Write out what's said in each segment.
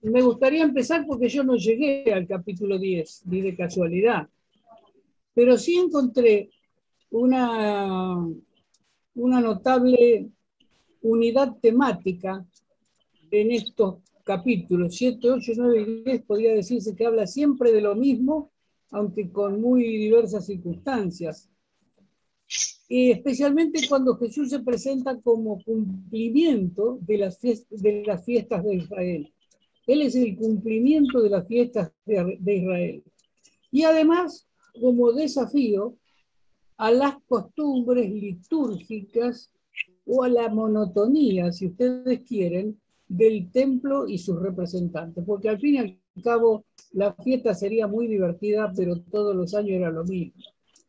Me gustaría empezar porque yo no llegué al capítulo 10, ni de casualidad, pero sí encontré una, una notable unidad temática en estos capítulos 7, 8, 9 y 10. Podría decirse que habla siempre de lo mismo, aunque con muy diversas circunstancias. Y especialmente cuando Jesús se presenta como cumplimiento de las fiestas de Israel. Él es el cumplimiento de las fiestas de Israel. Y además, como desafío a las costumbres litúrgicas o a la monotonía, si ustedes quieren, del templo y sus representantes. Porque al fin y al cabo, la fiesta sería muy divertida, pero todos los años era lo mismo.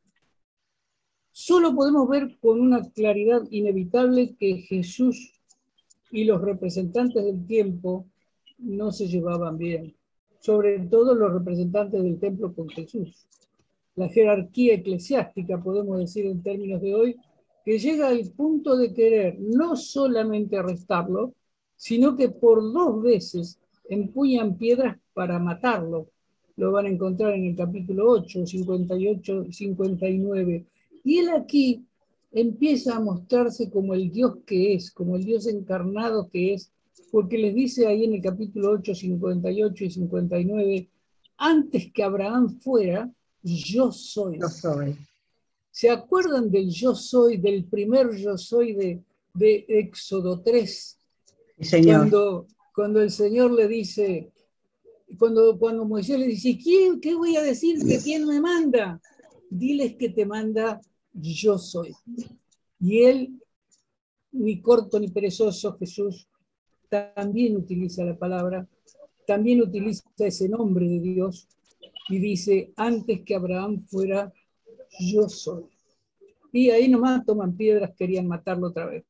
Solo podemos ver con una claridad inevitable que Jesús y los representantes del tiempo no se llevaban bien, sobre todo los representantes del templo con Jesús. La jerarquía eclesiástica, podemos decir en términos de hoy, que llega al punto de querer no solamente arrestarlo, sino que por 2 veces empuñan piedras para matarlo. Lo van a encontrar en el capítulo 8, 58 y 59. Y él aquí empieza a mostrarse como el Dios que es, como el Dios encarnado que es, porque les dice ahí en el capítulo 8, 58 y 59, antes que Abraham fuera, yo soy. Yo soy. ¿Se acuerdan del yo soy, del primer yo soy de Éxodo 3? Sí, Señor. Cuando el Señor le dice, cuando Moisés le dice, ¿qué voy a decirte? ¿Quién me manda? Diles que te manda yo soy. Y él, ni corto ni perezoso, Jesús, también utiliza la palabra, también utiliza ese nombre de Dios y dice, antes que Abraham fuera, yo soy. Y ahí nomás toman piedras, querían matarlo otra vez.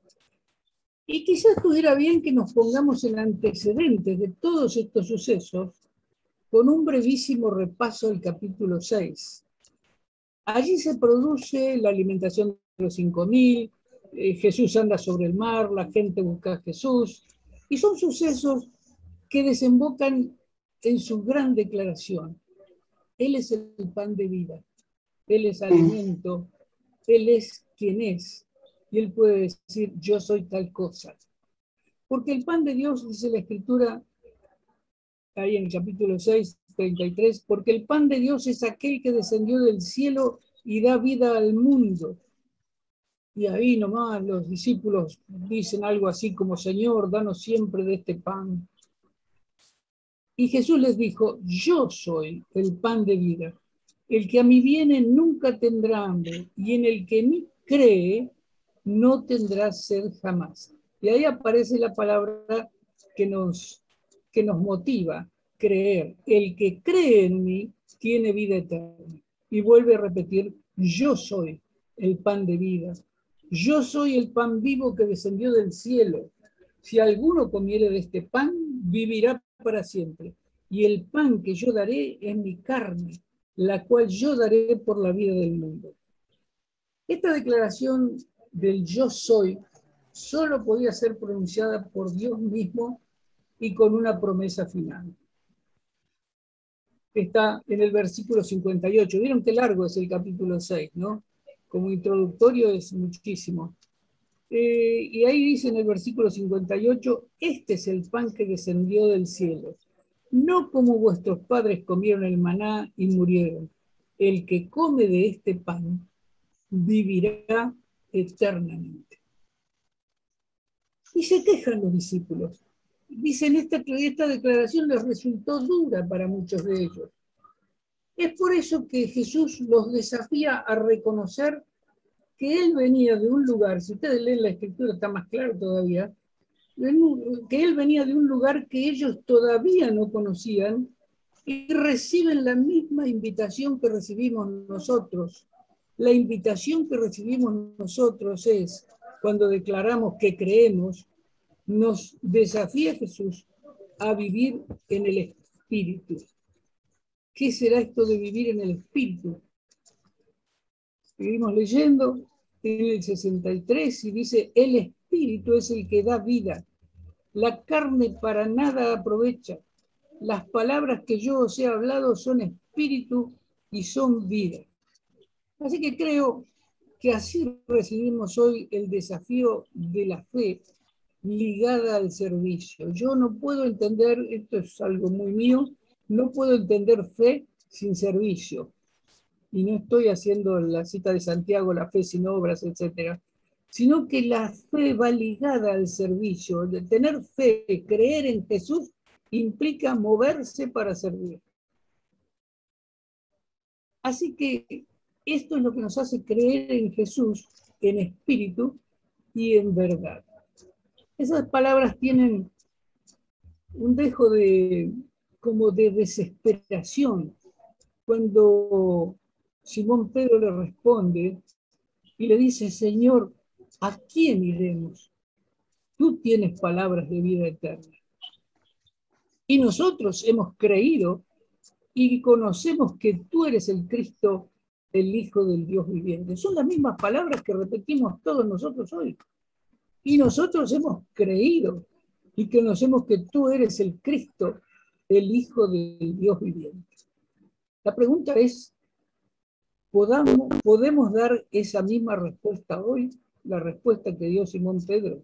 Y quizás estuviera bien que nos pongamos en antecedentes de todos estos sucesos con un brevísimo repaso del capítulo 6. Allí se produce la alimentación de los 5.000, Jesús anda sobre el mar, la gente busca a Jesús, y son sucesos que desembocan en su gran declaración. Él es el pan de vida, Él es alimento, Él es quien es, y Él puede decir, yo soy tal cosa. Porque el pan de Dios, dice la Escritura, ahí en el capítulo 6, 33, porque el pan de Dios es aquel que descendió del cielo y da vida al mundo. Y ahí nomás los discípulos dicen algo así como, Señor, danos siempre de este pan. Y Jesús les dijo, yo soy el pan de vida. El que a mí viene nunca tendrá hambre, y en el que en mí cree no tendrá sed jamás. Y ahí aparece la palabra que nos motiva, creer. El que cree en mí tiene vida eterna. Y vuelve a repetir, yo soy el pan de vida. Yo soy el pan vivo que descendió del cielo. Si alguno comiere de este pan, vivirá para siempre. Y el pan que yo daré es mi carne, la cual yo daré por la vida del mundo. Esta declaración del yo soy solo podía ser pronunciada por Dios mismo y con una promesa final. Está en el versículo 58. Vieron qué largo es el capítulo 6, ¿no? Como introductorio es muchísimo. Y ahí dice en el versículo 58, este es el pan que descendió del cielo, no como vuestros padres comieron el maná y murieron. El que come de este pan vivirá eternamente. Y se quejan los discípulos. Dicen, esta declaración les resultó dura para muchos de ellos. Es por eso que Jesús los desafía a reconocer que él venía de un lugar, si ustedes leen la escritura está más claro todavía, que él venía de un lugar que ellos todavía no conocían y reciben la misma invitación que recibimos nosotros. La invitación que recibimos nosotros es, cuando declaramos que creemos, nos desafía Jesús a vivir en el Espíritu. ¿Qué será esto de vivir en el Espíritu? Seguimos leyendo en el 63 y dice, el Espíritu es el que da vida. La carne para nada aprovecha. Las palabras que yo os he hablado son espíritu y son vida. Así que creo que así recibimos hoy el desafío de la fe ligada al servicio. Yo no puedo entender, esto es algo muy mío, no puedo entender fe sin servicio. Y no estoy haciendo la cita de Santiago, la fe sin obras, etc., sino que la fe va ligada al servicio. De tener fe, creer en Jesús, implica moverse para servir. Así que esto es lo que nos hace creer en Jesús, en espíritu y en verdad. Esas palabras tienen un dejo como de desesperación cuando Simón Pedro le responde y le dice: Señor, ¿a quién iremos? Tú tienes palabras de vida eterna. Y nosotros hemos creído y conocemos que tú eres el Cristo, el Hijo del Dios viviente. Son las mismas palabras que repetimos todos nosotros hoy. Y nosotros hemos creído y conocemos que tú eres el Cristo, el Hijo del Dios viviente. La pregunta es, ¿podemos dar esa misma respuesta hoy? La respuesta que dio Simón Pedro.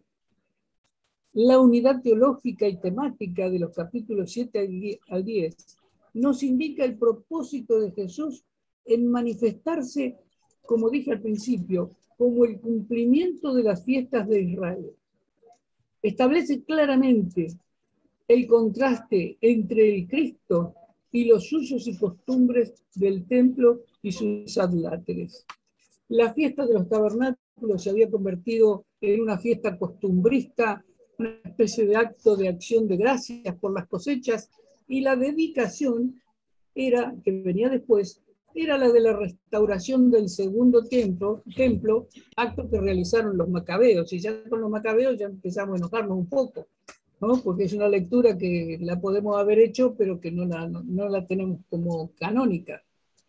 La unidad teológica y temática de los capítulos 7 al 10 nos indica el propósito de Jesús en manifestarse, como dije al principio, como el cumplimiento de las fiestas de Israel. Establece claramente el contraste entre el Cristo y los usos y costumbres del templo y sus adláteres. La fiesta de los tabernáculos se había convertido en una fiesta costumbrista, una especie de acto de acción de gracias por las cosechas, y la dedicación que venía después, era la de la restauración del segundo templo, acto que realizaron los macabeos, y ya con los macabeos ya empezamos a enojarnos un poco, ¿no? Porque es una lectura que la podemos haber hecho, pero que no la tenemos como canónica.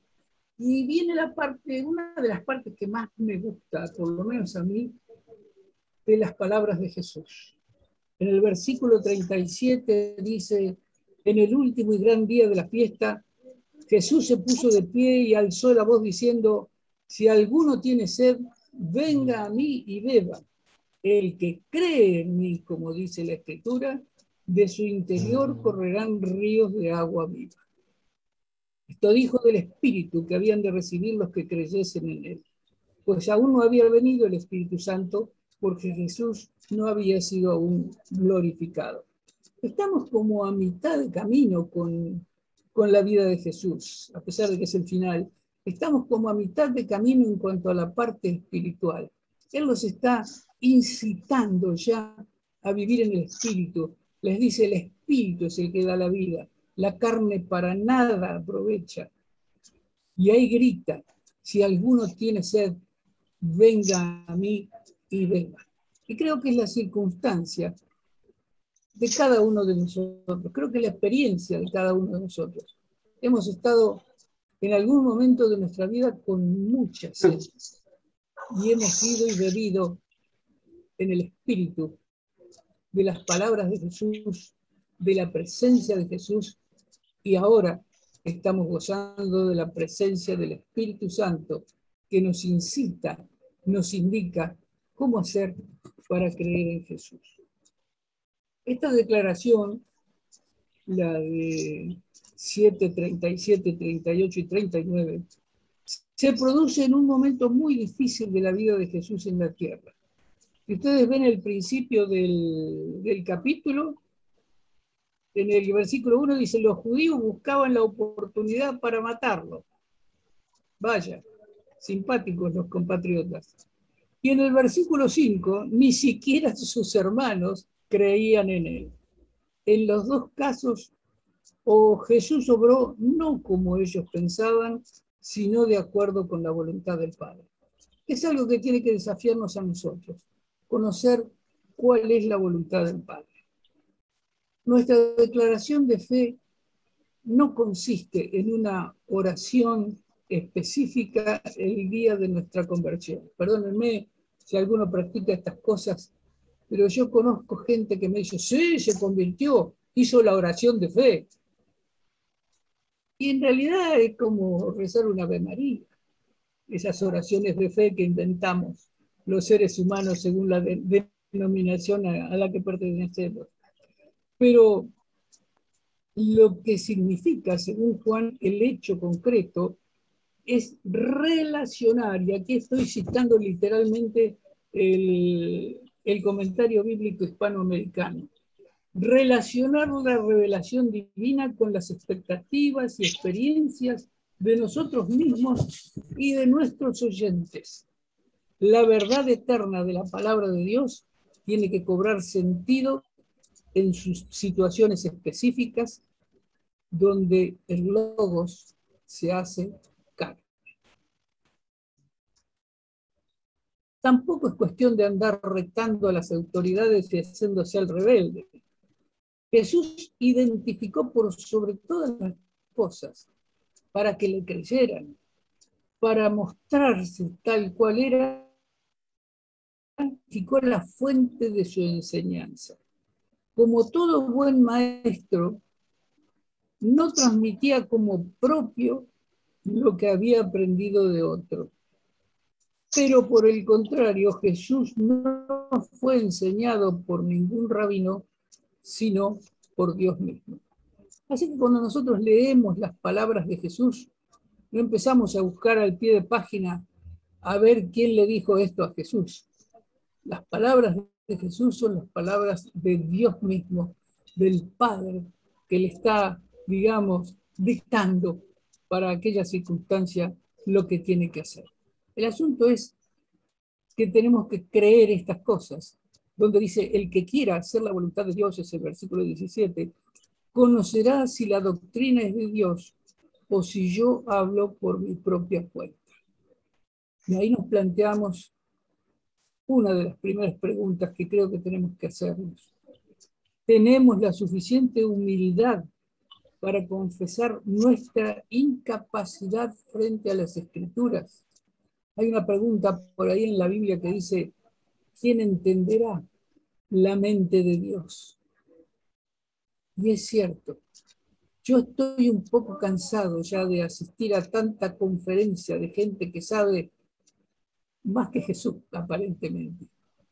Y viene una de las partes que más me gusta, por lo menos a mí, de las palabras de Jesús. En el versículo 37 dice: en el último y gran día de la fiesta, Jesús se puso de pie y alzó la voz diciendo: si alguno tiene sed, venga a mí y beba. El que cree en mí, como dice la Escritura, de su interior correrán ríos de agua viva. Esto dijo del Espíritu que habían de recibir los que creyesen en él, pues aún no había venido el Espíritu Santo, porque Jesús no había sido aún glorificado. Estamos como a mitad de camino con la vida de Jesús, a pesar de que es el final. Estamos como a mitad de camino en cuanto a la parte espiritual. Él los está incitando ya a vivir en el Espíritu. Les dice: el Espíritu es el que da la vida. La carne para nada aprovecha. Y ahí grita: si alguno tiene sed, venga a mí y beba. Y creo que es la circunstancia de cada uno de nosotros. Creo que la experiencia de cada uno de nosotros. Hemos estado en algún momento de nuestra vida con mucha sed y hemos ido y bebido en el Espíritu de las palabras de Jesús, de la presencia de Jesús, y ahora estamos gozando de la presencia del Espíritu Santo, que nos incita, nos indica cómo hacer para creer en Jesús. Esta declaración, la de 7, 37, 38 y 39, se produce en un momento muy difícil de la vida de Jesús en la tierra. Si ustedes ven el principio del capítulo, en el versículo 1 dice: los judíos buscaban la oportunidad para matarlo. Vaya, simpáticos los compatriotas. Y en el versículo 5, ni siquiera sus hermanos creían en él. En los dos casos, Jesús obró no como ellos pensaban, sino de acuerdo con la voluntad del Padre. Es algo que tiene que desafiarnos a nosotros, conocer cuál es la voluntad del Padre. Nuestra declaración de fe no consiste en una oración específica el día de nuestra conversión. Perdónenme si alguno practica estas cosas, pero yo conozco gente que me dice, sí, se convirtió, hizo la oración de fe. Y en realidad es como rezar una Ave María, esas oraciones de fe que inventamos los seres humanos según la denominación a la que pertenecemos. Pero lo que significa, según Juan, el hecho concreto es relacionar, y aquí estoy citando literalmente el comentario bíblico hispanoamericano, relacionar la revelación divina con las expectativas y experiencias de nosotros mismos y de nuestros oyentes. La verdad eterna de la palabra de Dios tiene que cobrar sentido en sus situaciones específicas donde el logos se hace carne. Tampoco es cuestión de andar retando a las autoridades y haciéndose al rebelde. Jesús identificó por sobre todas las cosas para que le creyeran, para mostrarse tal cual era, identificó la fuente de su enseñanza. Como todo buen maestro, no transmitía como propio lo que había aprendido de otro. Pero por el contrario, Jesús no fue enseñado por ningún rabino, sino por Dios mismo. Así que cuando nosotros leemos las palabras de Jesús, no empezamos a buscar al pie de página a ver quién le dijo esto a Jesús. Las palabras de Jesús son las palabras de Dios mismo, del Padre, que le está, digamos, dictando para aquella circunstancia lo que tiene que hacer. El asunto es que tenemos que creer estas cosas, donde dice, el que quiera hacer la voluntad de Dios, es el versículo 17, conocerá si la doctrina es de Dios o si yo hablo por mi propia cuenta. Y ahí nos planteamos una de las primeras preguntas que creo que tenemos que hacernos. ¿Tenemos la suficiente humildad para confesar nuestra incapacidad frente a las Escrituras? Hay una pregunta por ahí en la Biblia que dice, ¿quién entenderá la mente de Dios? Y es cierto, yo estoy un poco cansado ya de asistir a tanta conferencia de gente que sabe más que Jesús, aparentemente.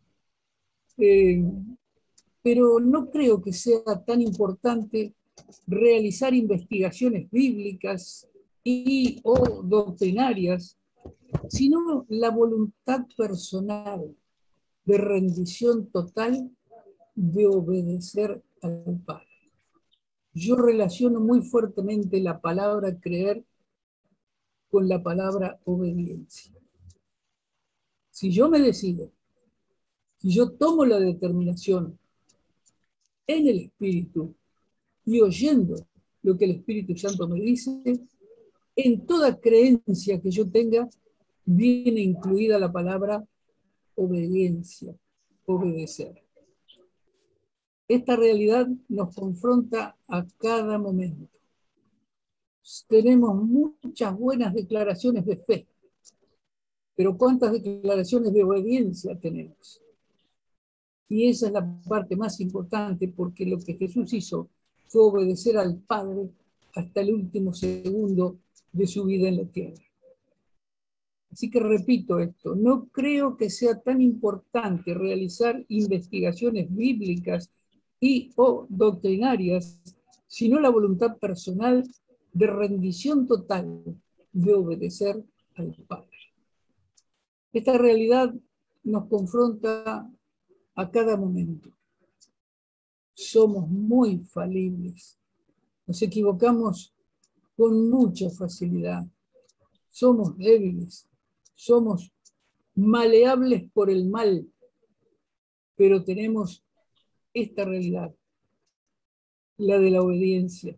Pero no creo que sea tan importante realizar investigaciones bíblicas y o doctrinarias, sino la voluntad personal de rendición total de obedecer al Padre. Yo relaciono muy fuertemente la palabra creer con la palabra obediencia. Si yo me decido, si yo tomo la determinación en el Espíritu y oyendo lo que el Espíritu Santo me dice, en toda creencia que yo tenga, viene incluida la palabra obediencia, obedecer. Esta realidad nos confronta a cada momento. Tenemos muchas buenas declaraciones de fe, pero ¿cuántas declaraciones de obediencia tenemos? Y esa es la parte más importante, porque lo que Jesús hizo fue obedecer al Padre hasta el último segundo de su vida en la tierra. Así que repito esto, no creo que sea tan importante realizar investigaciones bíblicas y o doctrinarias, sino la voluntad personal de rendición total de obedecer al Padre. Esta realidad nos confronta a cada momento. Somos muy falibles, nos equivocamos con mucha facilidad, somos débiles, somos maleables por el mal, pero tenemos esta realidad, la de la obediencia.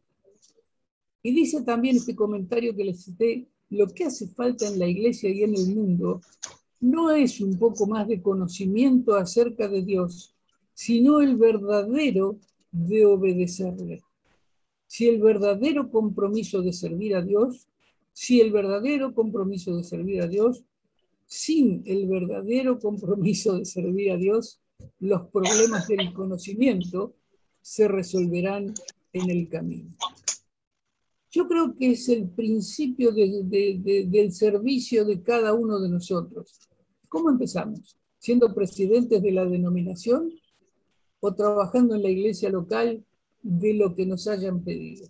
Y dice también este comentario que les cité, lo que hace falta en la iglesia y en el mundo no es un poco más de conocimiento acerca de Dios, sino el verdadero de obedecerle. Si el verdadero compromiso de servir a Dios, sin el verdadero compromiso de servir a Dios, los problemas del conocimiento se resolverán en el camino. Yo creo que es el principio del servicio de cada uno de nosotros. ¿Cómo empezamos? ¿Siendo presidentes de la denominación o trabajando en la iglesia local de lo que nos hayan pedido?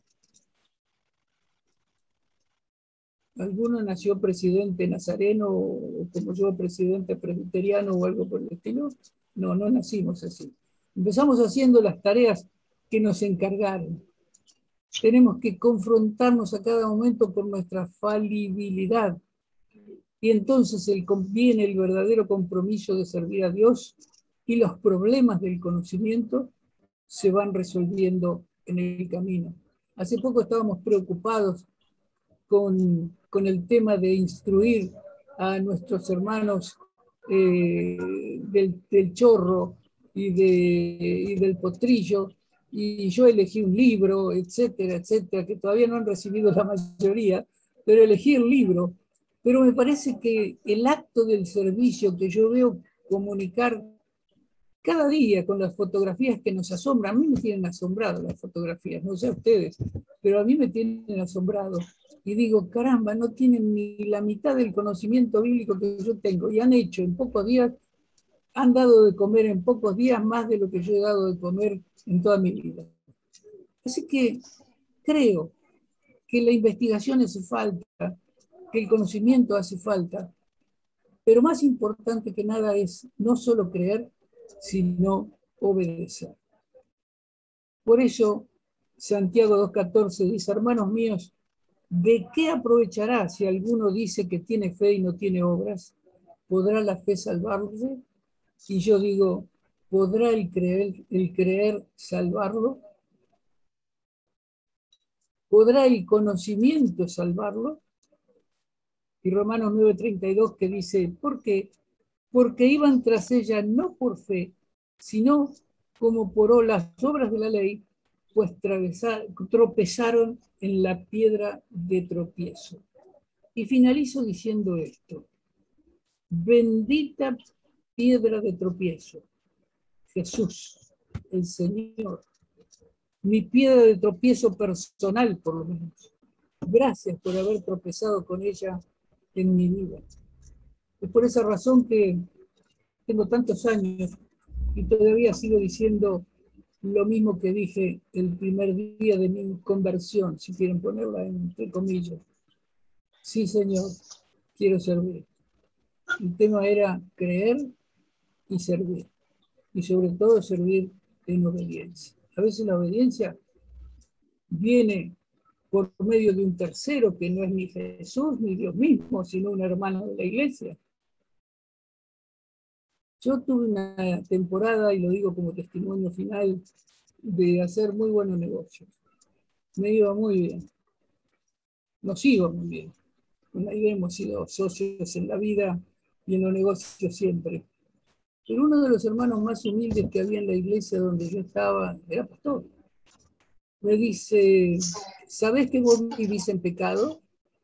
¿Alguno nació presidente nazareno o como yo presidente presbiteriano o algo por el estilo? No, no nacimos así. Empezamos haciendo las tareas que nos encargaron. Tenemos que confrontarnos a cada momento con nuestra falibilidad. Y entonces viene el verdadero compromiso de servir a Dios y los problemas del conocimiento se van resolviendo en el camino. Hace poco estábamos preocupados con el tema de instruir a nuestros hermanos del Chorro y del Potrillo, y yo elegí un libro, etcétera, etcétera, que todavía no han recibido la mayoría, pero elegí el libro. Pero me parece que el acto del servicio que yo veo comunicar cada día con las fotografías que nos asombran, a mí me tienen asombrado las fotografías, no sé a ustedes, pero a mí me tienen asombrado. Y digo, caramba, no tienen ni la mitad del conocimiento bíblico que yo tengo, y han hecho en pocos días, han dado de comer en pocos días más de lo que yo he dado de comer en toda mi vida. Así que creo que la investigación hace falta, que el conocimiento hace falta, pero más importante que nada es no solo creer, sino obedecer. Por eso, Santiago 2.14 dice, hermanos míos, ¿de qué aprovechará si alguno dice que tiene fe y no tiene obras? ¿Podrá la fe salvarle? Y yo digo, ¿podrá el creer salvarlo? ¿Podrá el conocimiento salvarlo? Y Romanos 9.32 que dice, ¿por qué? Porque iban tras ella no por fe, sino como por las obras de la ley, pues tropezaron en la piedra de tropiezo. Y finalizo diciendo esto, bendita piedra de tropiezo, Jesús, el Señor, mi piedra de tropiezo personal por lo menos. Gracias por haber tropezado con ella en mi vida. Es por esa razón que tengo tantos años y todavía sigo diciendo lo mismo que dije el primer día de mi conversión, si quieren ponerla entre comillas. Sí, Señor, quiero servir. El tema era creer y servir. Y sobre todo servir en obediencia. A veces la obediencia viene por medio de un tercero que no es ni Jesús ni Dios mismo, sino un hermano de la iglesia. Yo tuve una temporada, y lo digo como testimonio final, de hacer muy buenos negocios. Me iba muy bien. Nos iba muy bien. Ahí hemos sido socios en la vida y en los negocios siempre. Pero uno de los hermanos más humildes que había en la iglesia donde yo estaba, era pastor. Me dice, ¿sabés que vos vivís en pecado?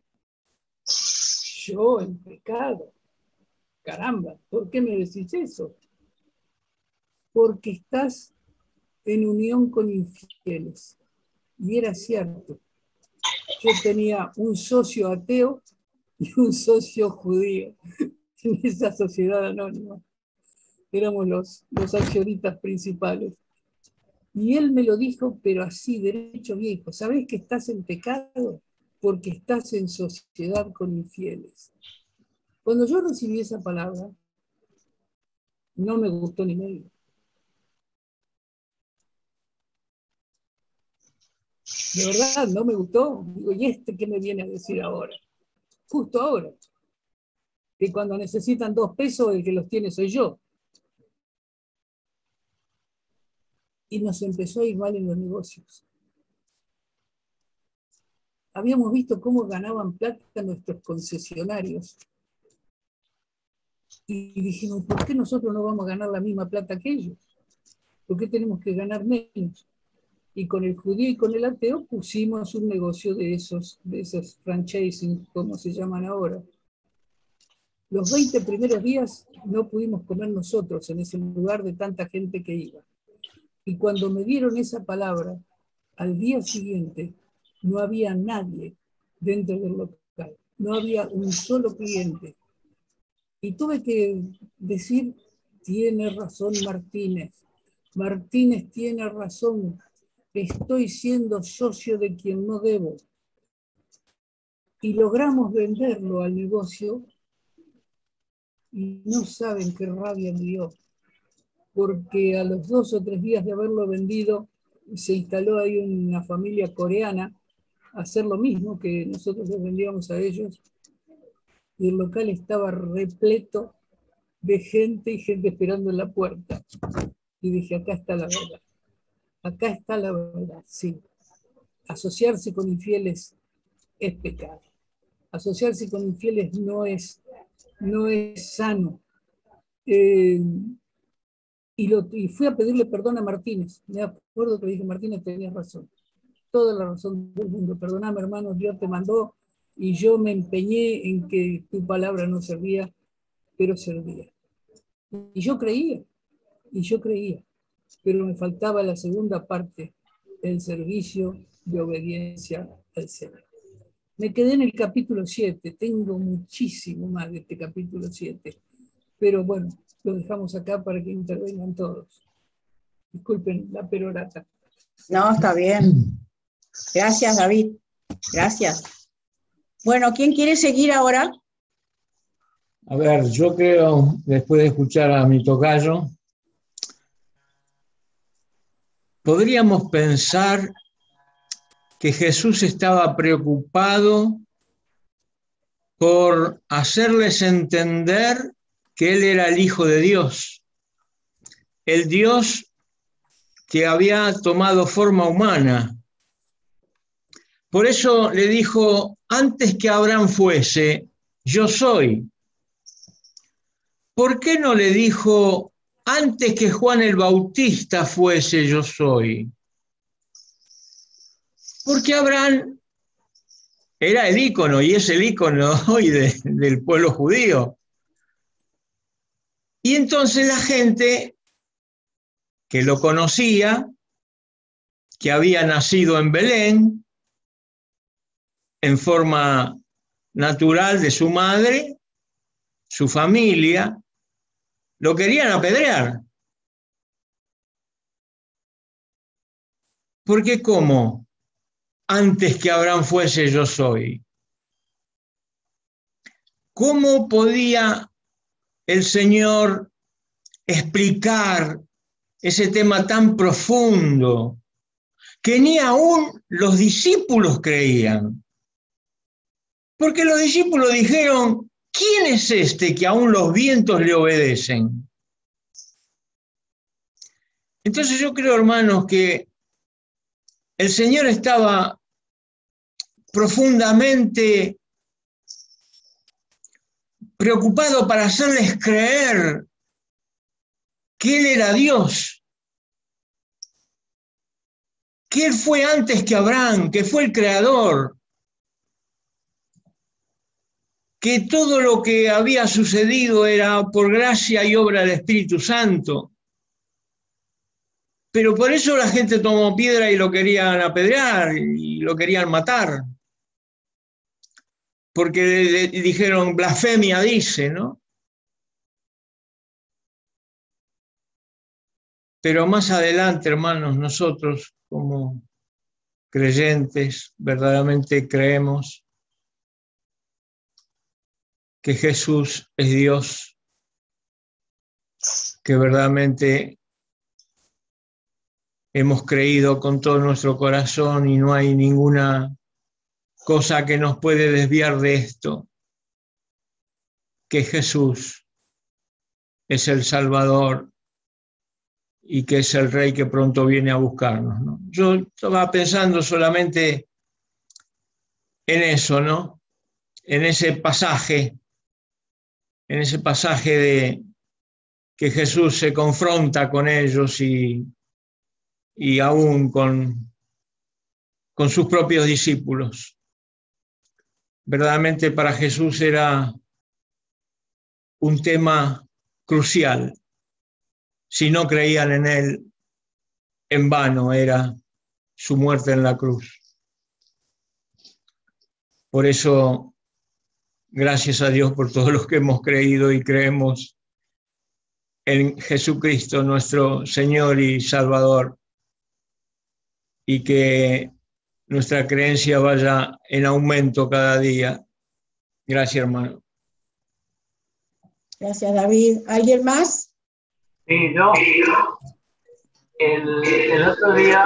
Yo en pecado. Caramba, ¿por qué me decís eso? Porque estás en unión con infieles. Y era cierto. Yo tenía un socio ateo y un socio judío en esa sociedad anónima. Éramos los accionistas principales. Y él me lo dijo, pero así, derecho viejo. ¿Sabés que estás en pecado? Porque estás en sociedad con infieles. Cuando yo recibí esa palabra, no me gustó ni medio. De verdad, no me gustó. Digo, ¿y este qué me viene a decir ahora? Justo ahora. Que cuando necesitan 2 pesos, el que los tiene soy yo. Y nos empezó a ir mal en los negocios. Habíamos visto cómo ganaban plata nuestros concesionarios. Y dijimos, ¿por qué nosotros no vamos a ganar la misma plata que ellos? ¿Por qué tenemos que ganar menos? Y con el judío y con el ateo pusimos un negocio de esos franchising, como se llaman ahora. Los 20 primeros días no pudimos comer nosotros en ese lugar de tanta gente que iba. Y cuando me dieron esa palabra, al día siguiente no había nadie dentro del local. No había un solo cliente. Y tuve que decir, tiene razón Martínez. Martínez tiene razón. Estoy siendo socio de quien no debo. Y logramos venderlo al negocio y no saben qué rabia me dio. Porque a los 2 o 3 días de haberlo vendido, se instaló ahí una familia coreana a hacer lo mismo que nosotros les vendíamos a ellos. Y el local estaba repleto de gente y gente esperando en la puerta. Y dije, acá está la verdad. Acá está la verdad, sí. Asociarse con infieles es pecado. Asociarse con infieles no es sano. Y fui a pedirle perdón a Martínez. Me acuerdo que dije, Martínez, tenías razón. Toda la razón del mundo. Perdóname, hermano, Dios te mandó y yo me empeñé en que tu palabra no servía, pero servía. Y yo creía, pero me faltaba la segunda parte, el servicio de obediencia al Señor. Me quedé en el capítulo 7, tengo muchísimo más de este capítulo 7, pero bueno, lo dejamos acá para que intervengan todos. Disculpen la perorata. No, está bien. Gracias, David. Gracias. Bueno, ¿quién quiere seguir ahora? A ver, yo creo, después de escuchar a mi tocayo, podríamos pensar que Jesús estaba preocupado por hacerles entender que Él era el Hijo de Dios, el Dios que había tomado forma humana. Por eso le dijo, antes que Abraham fuese, yo soy. ¿Por qué no le dijo, antes que Juan el Bautista fuese, yo soy? Porque Abraham era el ícono y es el ícono hoy del pueblo judío. Y entonces la gente que lo conocía, que había nacido en Belén, en forma natural de su madre, su familia, lo querían apedrear. Porque ¿cómo? Antes que Abraham fuese, yo soy. ¿Cómo podía el Señor explicar ese tema tan profundo que ni aún los discípulos creían? Porque los discípulos dijeron, ¿quién es este que aún los vientos le obedecen? Entonces yo creo, hermanos, que el Señor estaba profundamente preocupado para hacerles creer que Él era Dios, que Él fue antes que Abraham, que fue el creador, que todo lo que había sucedido era por gracia y obra del Espíritu Santo. Pero por eso la gente tomó piedra y lo querían apedrear y lo querían matar. Porque dijeron, blasfemia dice, ¿no? Pero más adelante, hermanos, nosotros como creyentes verdaderamente creemos que Jesús es Dios, que verdaderamente hemos creído con todo nuestro corazón y no hay ninguna cosa que nos puede desviar de esto, que Jesús es el Salvador y que es el Rey que pronto viene a buscarnos, ¿no? Yo estaba pensando solamente en eso, ¿no? En ese pasaje de que Jesús se confronta con ellos y aún con sus propios discípulos. Verdaderamente para Jesús era un tema crucial. Si no creían en él, en vano era su muerte en la cruz. Por eso, gracias a Dios por todos los que hemos creído y creemos en Jesucristo, nuestro Señor y Salvador, y que nuestra creencia vaya en aumento cada día. Gracias, hermano. Gracias, David. ¿Alguien más? Sí, yo. El otro día,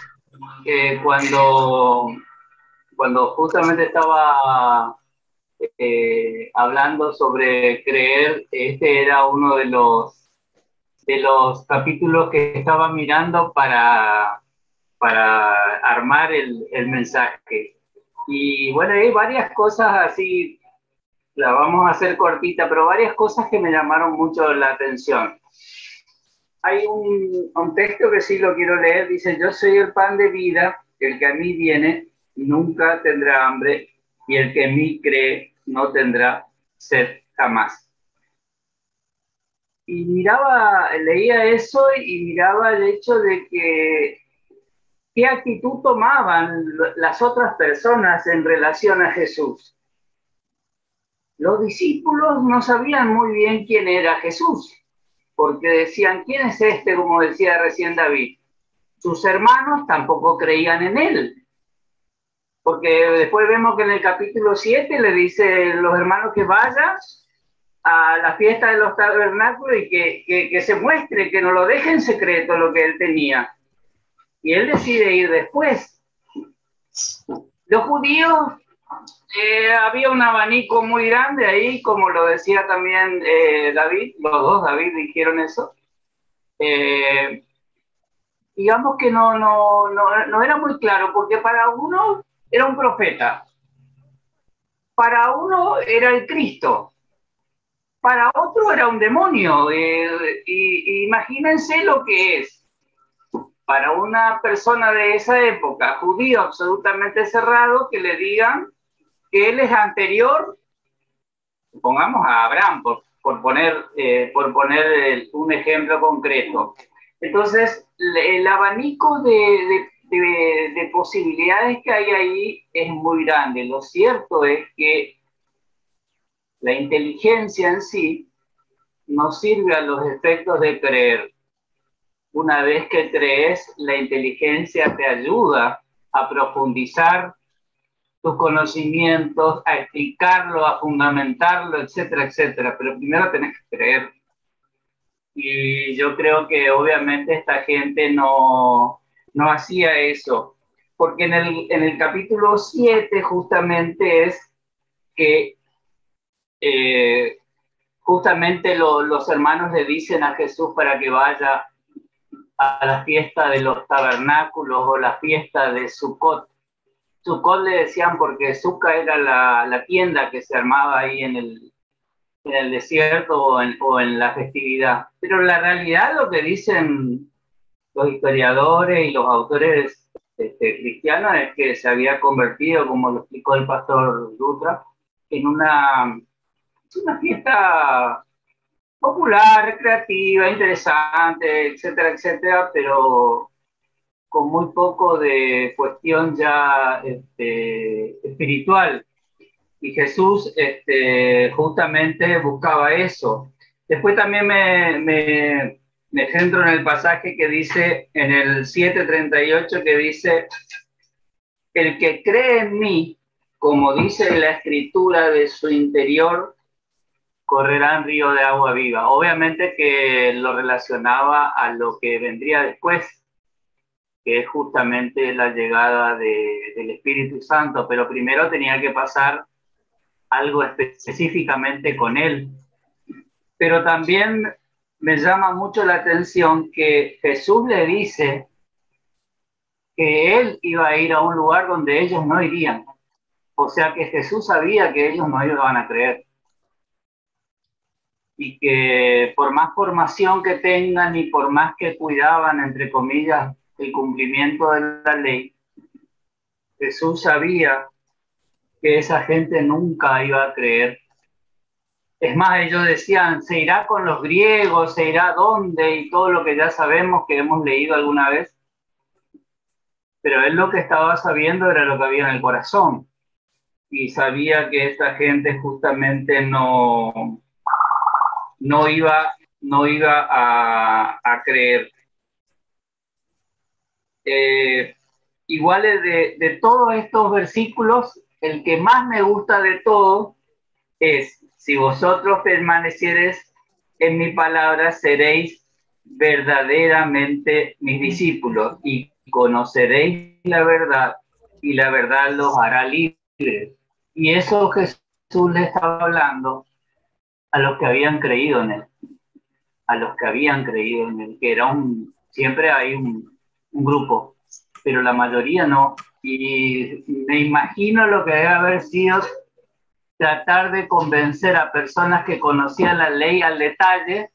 cuando justamente estaba hablando sobre creer, este era uno de los capítulos que estaba mirando para armar el mensaje. Y bueno, hay varias cosas así, la vamos a hacer cortita, pero varias cosas que me llamaron mucho la atención. Hay un texto que sí lo quiero leer, dice: yo soy el pan de vida, el que a mí viene nunca tendrá hambre, y el que en mí cree no tendrá sed jamás. Y leía eso y miraba el hecho de que qué actitud tomaban las otras personas en relación a Jesús. Los discípulos no sabían muy bien quién era Jesús, porque decían: ¿quién es este? Como decía recién David. Sus hermanos tampoco creían en él, porque después vemos que en el capítulo 7 le dice a los hermanos que vayan a la fiesta de los tabernáculos y que se muestre, que no lo deje en secreto lo que él tenía. Y él decide ir después. Los judíos, había un abanico muy grande ahí, como lo decía también David, los dos David dijeron eso. Digamos que no era muy claro, porque para uno era un profeta, para uno era el Cristo, para otro era un demonio. Y imagínense lo que es para una persona de esa época, judío absolutamente cerrado, que le digan que él es anterior, pongamos a Abraham, por poner un ejemplo concreto. Entonces, el abanico de posibilidades que hay ahí es muy grande. Lo cierto es que la inteligencia en sí no sirve a los efectos de creer. Una vez que crees, la inteligencia te ayuda a profundizar tus conocimientos, a explicarlo, a fundamentarlo, etcétera, etcétera. Pero primero tenés que creer. Y yo creo que obviamente esta gente no hacía eso. Porque en el capítulo 7 justamente es que justamente los hermanos le dicen a Jesús para que vaya a la fiesta de los tabernáculos o la fiesta de Sukkot. Sukkot le decían porque Sukkot era la tienda que se armaba ahí en el desierto o en la festividad. Pero la realidad, lo que dicen los historiadores y los autores cristianos, es que se había convertido, como lo explicó el pastor Dutra, en una fiesta popular, recreativa, interesante, etcétera, etcétera, pero con muy poco de cuestión ya espiritual. Y Jesús justamente buscaba eso. Después también me centro en el pasaje que dice, en el 7:38, que dice: el que cree en mí, como dice la escritura, de su interior correrán ríos de agua viva. Obviamente que lo relacionaba a lo que vendría después, que es justamente la llegada del Espíritu Santo, pero primero tenía que pasar algo específicamente con él. Pero también me llama mucho la atención que Jesús le dice que él iba a ir a un lugar donde ellos no irían. O sea que Jesús sabía que ellos no iban a creer. Y que por más formación que tengan y por más que cuidaban, entre comillas, el cumplimiento de la ley, Jesús sabía que esa gente nunca iba a creer. Es más, ellos decían, se irá con los griegos, se irá dónde, y todo lo que ya sabemos, que hemos leído alguna vez. Pero él lo que estaba sabiendo era lo que había en el corazón. Y sabía que esta gente justamente no iba a creer. Igual de todos estos versículos, el que más me gusta de todo es: si vosotros permaneciereis en mi palabra, seréis verdaderamente mis discípulos y conoceréis la verdad, y la verdad los hará libres. Y eso Jesús le estaba hablando a los que habían creído en él, que era siempre hay un grupo, pero la mayoría no. Y me imagino lo que debe haber sido tratar de convencer a personas que conocían la ley al detalle,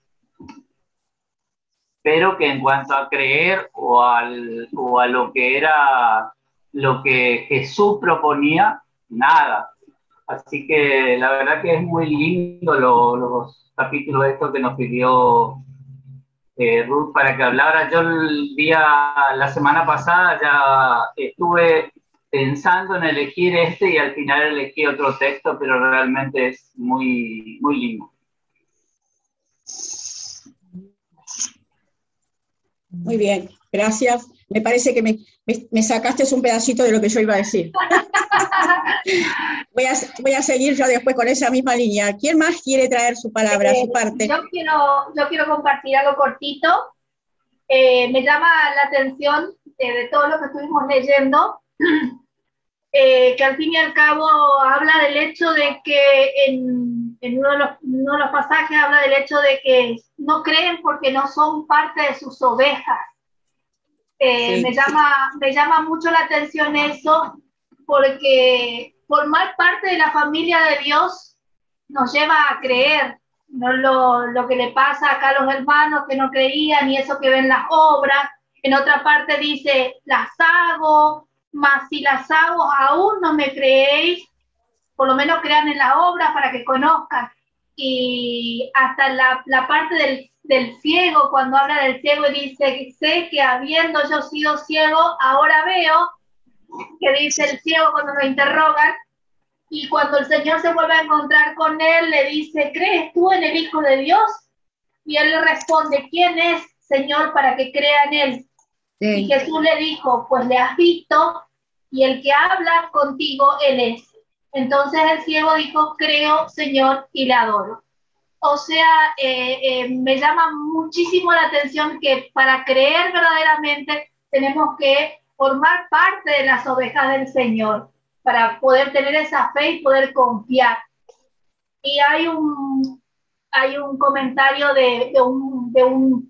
pero que en cuanto a creer o a lo que era lo que Jesús proponía, nada. Así que la verdad que es muy lindo los capítulos estos que nos pidió Ruth para que hablara. Yo la semana pasada ya estuve pensando en elegir y al final elegí otro texto, pero realmente es muy, muy lindo. Muy bien, gracias. Me parece que me sacaste un pedacito de lo que yo iba a decir. Voy a seguir yo después con esa misma línea. ¿Quién más quiere traer su palabra, su parte? Yo quiero compartir algo cortito. Me llama la atención de todo lo que estuvimos leyendo, que al fin y al cabo habla del hecho de que en uno de los pasajes habla del hecho de que no creen porque no son parte de sus ovejas. Sí. Me llama mucho la atención eso, porque formar parte de la familia de Dios nos lleva a creer, no lo que le pasa acá a los hermanos que no creían y eso que ven las obras. En otra parte dice, las hago, mas si las hago aún no me creéis, por lo menos crean en la obra para que conozcan. Y hasta la parte del ciego, cuando habla del ciego y dice, sé que habiendo yo sido ciego, ahora veo, que dice el ciego cuando lo interrogan, y cuando el Señor se vuelve a encontrar con él, le dice, ¿crees tú en el Hijo de Dios? Y él le responde, ¿quién es, Señor, para que crea en él? Sí. Y Jesús le dijo, pues le has visto, y el que habla contigo, él es. Entonces el ciego dijo, creo, Señor, y le adoro. O sea, me llama muchísimo la atención que para creer verdaderamente tenemos que formar parte de las ovejas del Señor, para poder tener esa fe y poder confiar. Y hay un comentario de un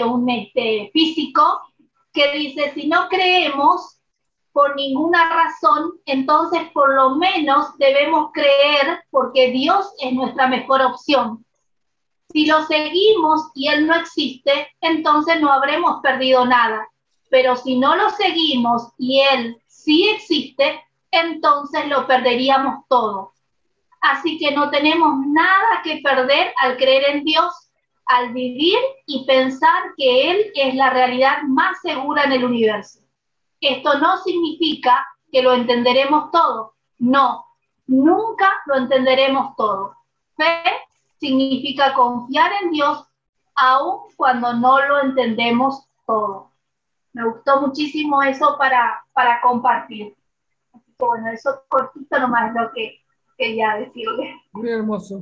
físico que dice, si no creemos por ninguna razón, entonces por lo menos debemos creer porque Dios es nuestra mejor opción. Si lo seguimos y Él no existe, entonces no habremos perdido nada. Pero si no lo seguimos y Él sí existe, entonces lo perderíamos todo. Así que no tenemos nada que perder al creer en Dios, al vivir y pensar que Él es la realidad más segura en el universo. Esto no significa que lo entenderemos todo. No, nunca lo entenderemos todo. Fe significa confiar en Dios aun cuando no lo entendemos todo. Me gustó muchísimo eso para compartir. Así que bueno, eso cortito nomás es lo que quería decirle. Muy hermoso.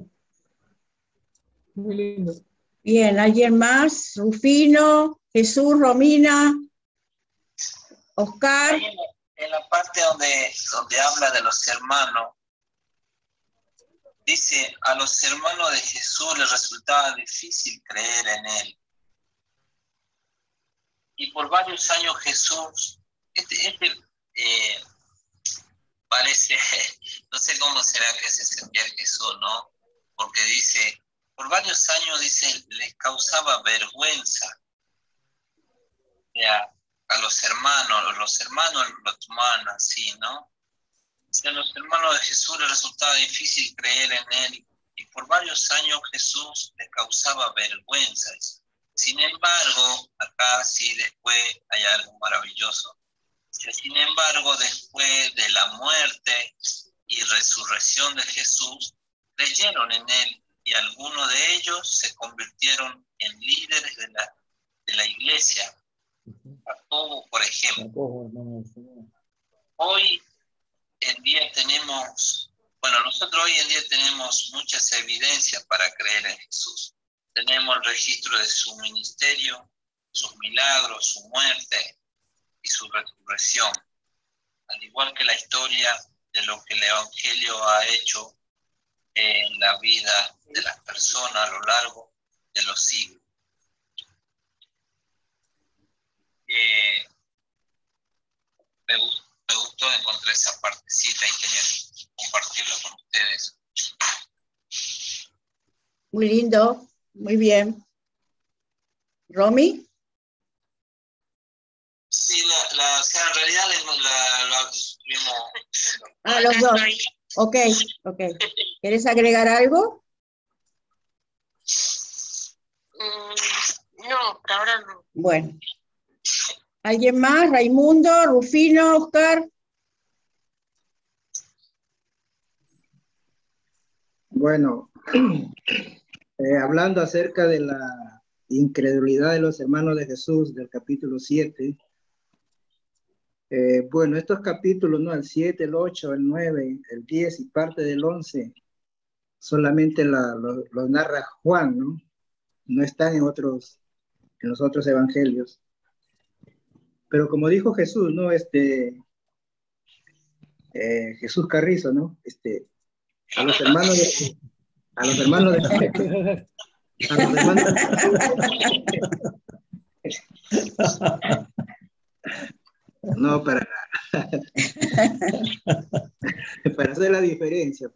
Muy lindo. Bien, ¿alguien más? Rufino, Jesús, Romina, Oscar. Ahí en la parte donde habla de los hermanos, dice, a los hermanos de Jesús les resultaba difícil creer en él. Y por varios años Jesús, parece, no sé cómo será que se sentía Jesús, ¿no? Porque dice, por varios años, dice, les causaba vergüenza a los hermanos lo tomaban así, ¿no? A los hermanos de Jesús les resultaba difícil creer en él y por varios años Jesús les causaba vergüenza. Sin embargo, acá sí después hay algo maravilloso. Sin embargo, después de la muerte y resurrección de Jesús, creyeron en él y algunos de ellos se convirtieron en líderes de la iglesia. Jacobo, por ejemplo. Hoy en día tenemos, nosotros hoy en día tenemos muchas evidencias para creer en Jesús. Tenemos el registro de su ministerio, sus milagros, su muerte y su resurrección, al igual que la historia de lo que el Evangelio ha hecho en la vida de las personas a lo largo de los siglos. Me gustó encontrar esa partecita y quería compartirlo con ustedes. Muy lindo, muy bien. ¿Romy? Sí, en realidad la estuvimos viendo. Ah, los dos. Ok. ¿Quieres agregar algo? No, por ahora no. Bueno. ¿Alguien más? Raimundo, Rufino, Oscar. Bueno, hablando acerca de la incredulidad de los hermanos de Jesús del capítulo 7, estos capítulos, ¿no? El 7, el 8, el 9, el 10 y parte del 11, solamente los narra Juan, ¿no? No están en los otros evangelios. Pero como dijo Jesús, ¿no? Jesús Carrizo, ¿no? A los hermanos de no, para nada. Para hacer la diferencia.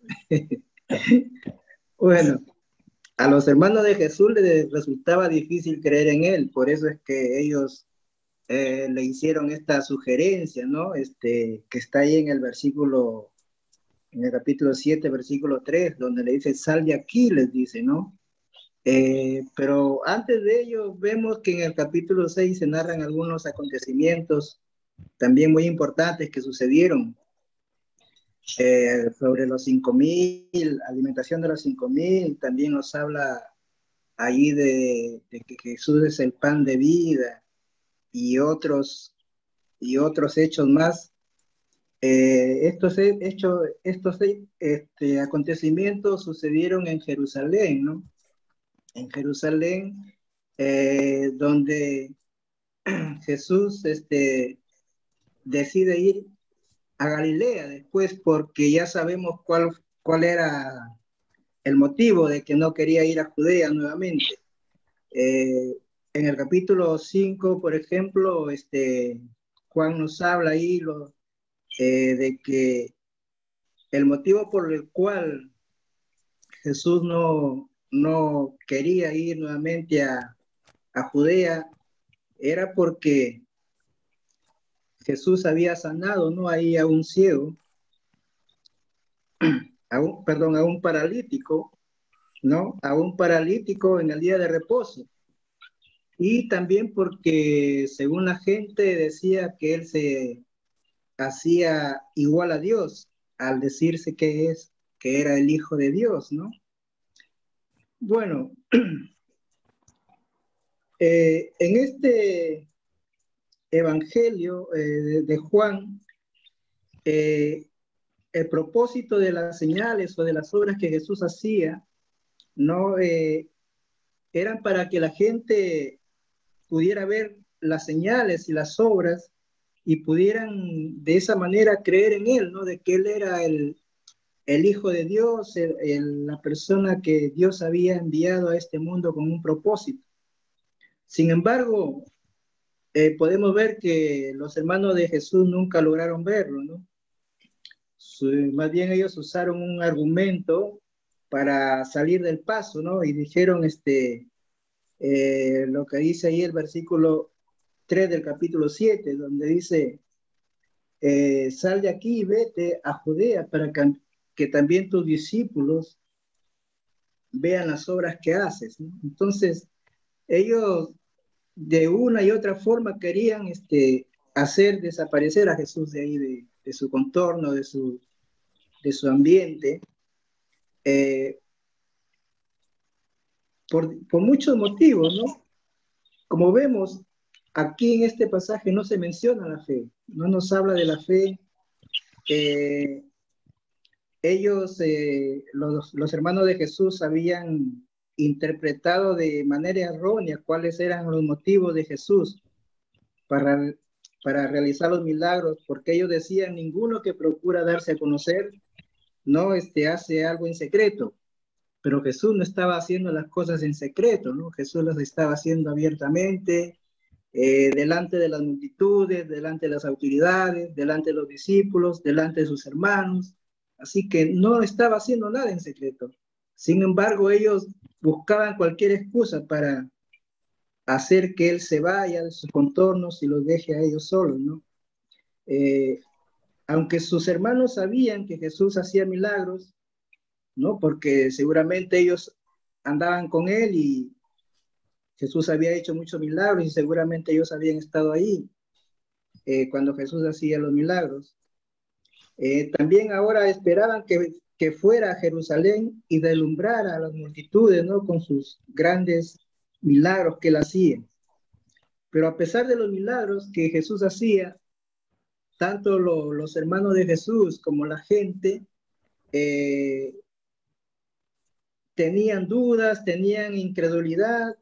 Bueno, a los hermanos de Jesús les resultaba difícil creer en él, por eso es que ellos le hicieron esta sugerencia, ¿no? Que está ahí en el capítulo 7, versículo 3, donde le dice, sal de aquí, les dice, ¿no? Pero antes de ello, vemos que en el capítulo 6 se narran algunos acontecimientos también muy importantes que sucedieron sobre los 5,000, alimentación de los 5,000, también nos habla ahí de que Jesús es el pan de vida, y otros hechos más. Estos acontecimientos sucedieron en Jerusalén, ¿no? En Jerusalén, donde Jesús decide ir a Galilea después, porque ya sabemos cuál era el motivo de que no quería ir a Judea nuevamente. En el capítulo 5, por ejemplo, Juan nos habla ahí de que el motivo por el cual Jesús no quería ir nuevamente a Judea era porque Jesús había sanado, ¿no? Ahí a un ciego, a un paralítico, ¿no? A un paralítico en el día de reposo. Y también porque, según la gente, decía que él se hacía igual a Dios al decirse que era el Hijo de Dios, ¿no? Bueno, en este evangelio de Juan, el propósito de las señales o de las obras que Jesús hacía, no eran para que la gente pudiera ver las señales y las obras y pudieran de esa manera creer en él, ¿no? De que él era el Hijo de Dios, la persona que Dios había enviado a este mundo con un propósito. Sin embargo, podemos ver que los hermanos de Jesús nunca lograron verlo, ¿no? Más bien ellos usaron un argumento para salir del paso, ¿no? Y dijeron lo que dice ahí el versículo 3 del capítulo 7, donde dice, sal de aquí y vete a Judea para que también tus discípulos vean las obras que haces, ¿no? Entonces, ellos de una y otra forma querían hacer desaparecer a Jesús de ahí, de su contorno, de su ambiente, por muchos motivos, ¿no? Como vemos, aquí en este pasaje no se menciona la fe, no nos habla de la fe. Ellos, los hermanos de Jesús, habían interpretado de manera errónea cuáles eran los motivos de Jesús para realizar los milagros, porque ellos decían: ninguno que procura darse a conocer no hace algo en secreto. Pero Jesús no estaba haciendo las cosas en secreto, ¿no? Jesús las estaba haciendo abiertamente, delante de las multitudes, delante de las autoridades, delante de los discípulos, delante de sus hermanos. Así que no estaba haciendo nada en secreto. Sin embargo, ellos buscaban cualquier excusa para hacer que Él se vaya de sus contornos y los deje a ellos solos, ¿no? Aunque sus hermanos sabían que Jesús hacía milagros, ¿no? Porque seguramente ellos andaban con Él y Jesús había hecho muchos milagros y seguramente ellos habían estado ahí cuando Jesús hacía los milagros. También ahora esperaban que fuera a Jerusalén y deslumbrara a las multitudes, ¿no? Con sus grandes milagros que Él hacía. Pero a pesar de los milagros que Jesús hacía, tanto los hermanos de Jesús como la gente tenían dudas, tenían incredulidad,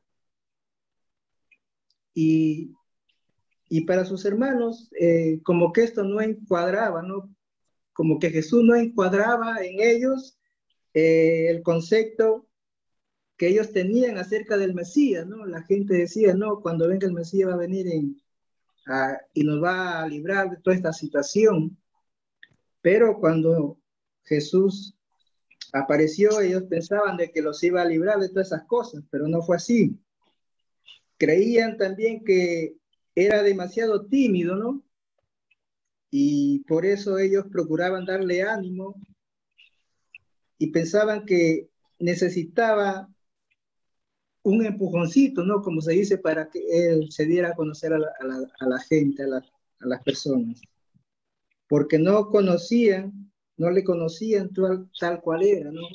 y para sus hermanos como que esto no encuadraba, ¿no? Como que Jesús no encuadraba en ellos el concepto que ellos tenían acerca del Mesías, ¿no? La gente decía: no, cuando venga el Mesías va a venir y nos va a librar de toda esta situación. Pero cuando Jesús apareció, ellos pensaban de que los iba a librar de todas esas cosas, pero no fue así. Creían también que era demasiado tímido, ¿no? Y por eso ellos procuraban darle ánimo y pensaban que necesitaba un empujoncito, ¿no? Como se dice, para que Él se diera a conocer a la gente, a las personas. Porque no le conocían tal cual era, ¿no?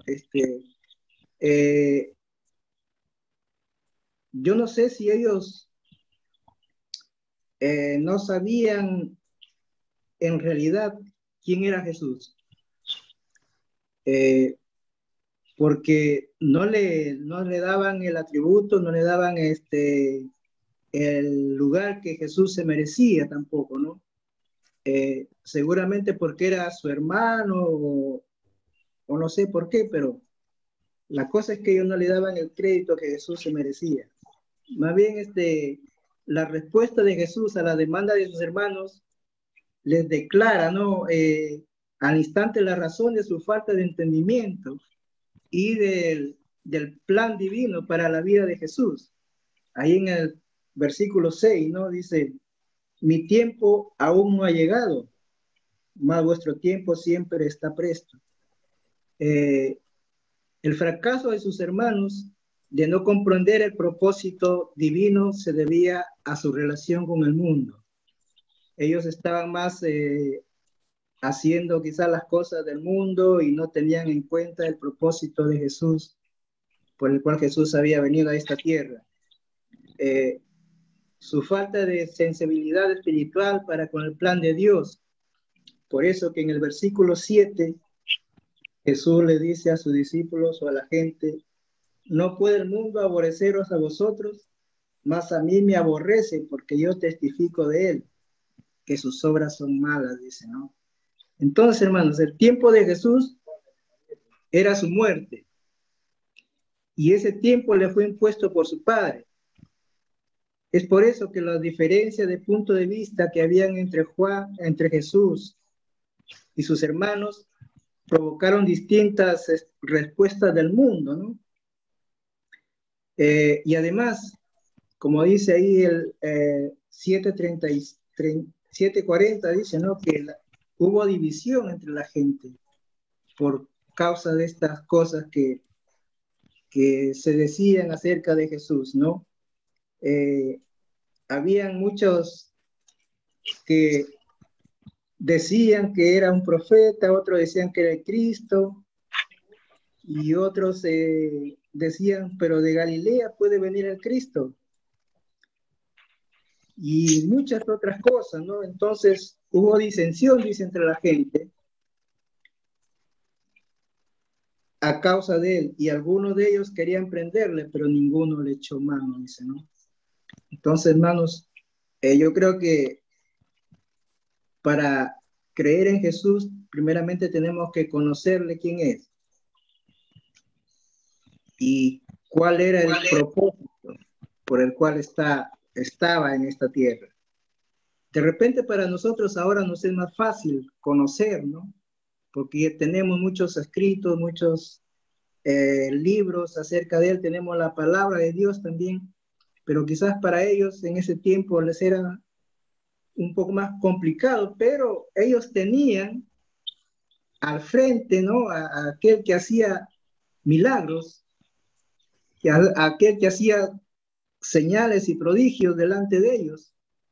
Yo no sé si ellos no sabían en realidad quién era Jesús, porque no le daban el atributo, no le daban el lugar que Jesús se merecía tampoco, ¿no? Seguramente porque era su hermano o no sé por qué, pero la cosa es que ellos no le daban el crédito que Jesús se merecía. Más bien la respuesta de Jesús a la demanda de sus hermanos les declara, ¿no? Al instante la razón de su falta de entendimiento y del plan divino para la vida de Jesús. Ahí en el versículo 6, ¿no? Dice: mi tiempo aún no ha llegado, mas vuestro tiempo siempre está presto. El fracaso de sus hermanos de no comprender el propósito divino se debía a su relación con el mundo. Ellos estaban más haciendo quizás las cosas del mundo y no tenían en cuenta el propósito de Jesús, por el cual Jesús había venido a esta tierra. Su falta de sensibilidad espiritual para con el plan de Dios. Por eso que en el versículo 7 Jesús le dice a sus discípulos o a la gente: no puede el mundo aborreceros a vosotros, mas a mí me aborrece, porque yo testifico de él, que sus obras son malas, dice, ¿no? Entonces, hermanos, el tiempo de Jesús era su muerte, y ese tiempo le fue impuesto por su Padre. Es por eso que las diferencias de punto de vista que habían entre Jesús y sus hermanos provocaron distintas respuestas del mundo, ¿no? Y además, como dice ahí el 7:40, dice, ¿no? Que hubo división entre la gente por causa de estas cosas que que se decían acerca de Jesús, ¿no? Habían muchos que decían que era un profeta, otros decían que era el Cristo, y otros decían, pero de Galilea puede venir el Cristo. Y muchas otras cosas, ¿no? Entonces hubo disensión, dice, entre la gente a causa de él, y algunos de ellos querían prenderle, pero ninguno le echó mano, dice, ¿no? Entonces, hermanos, yo creo que para creer en Jesús, primeramente tenemos que conocerle quién es y cuál era el propósito por el cual estaba en esta tierra. De repente para nosotros ahora nos es más fácil conocer, ¿no? Porque tenemos muchos escritos, muchos libros acerca de él, tenemos la palabra de Dios también, pero quizás para ellos en ese tiempo les era un poco más complicado, pero ellos tenían al frente, ¿no? A aquel que hacía milagros, a aquel que hacía señales y prodigios delante de ellos.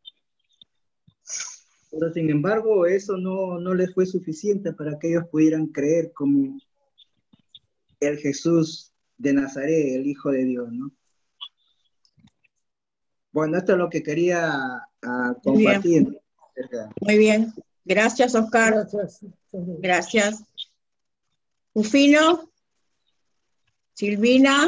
Pero sin embargo, eso no les fue suficiente para que ellos pudieran creer como el Jesús de Nazaret, el Hijo de Dios, ¿no? Bueno, esto es lo que quería compartir. Muy bien. Gracias, Oscar. Gracias. Gracias. Rufino, Silvina.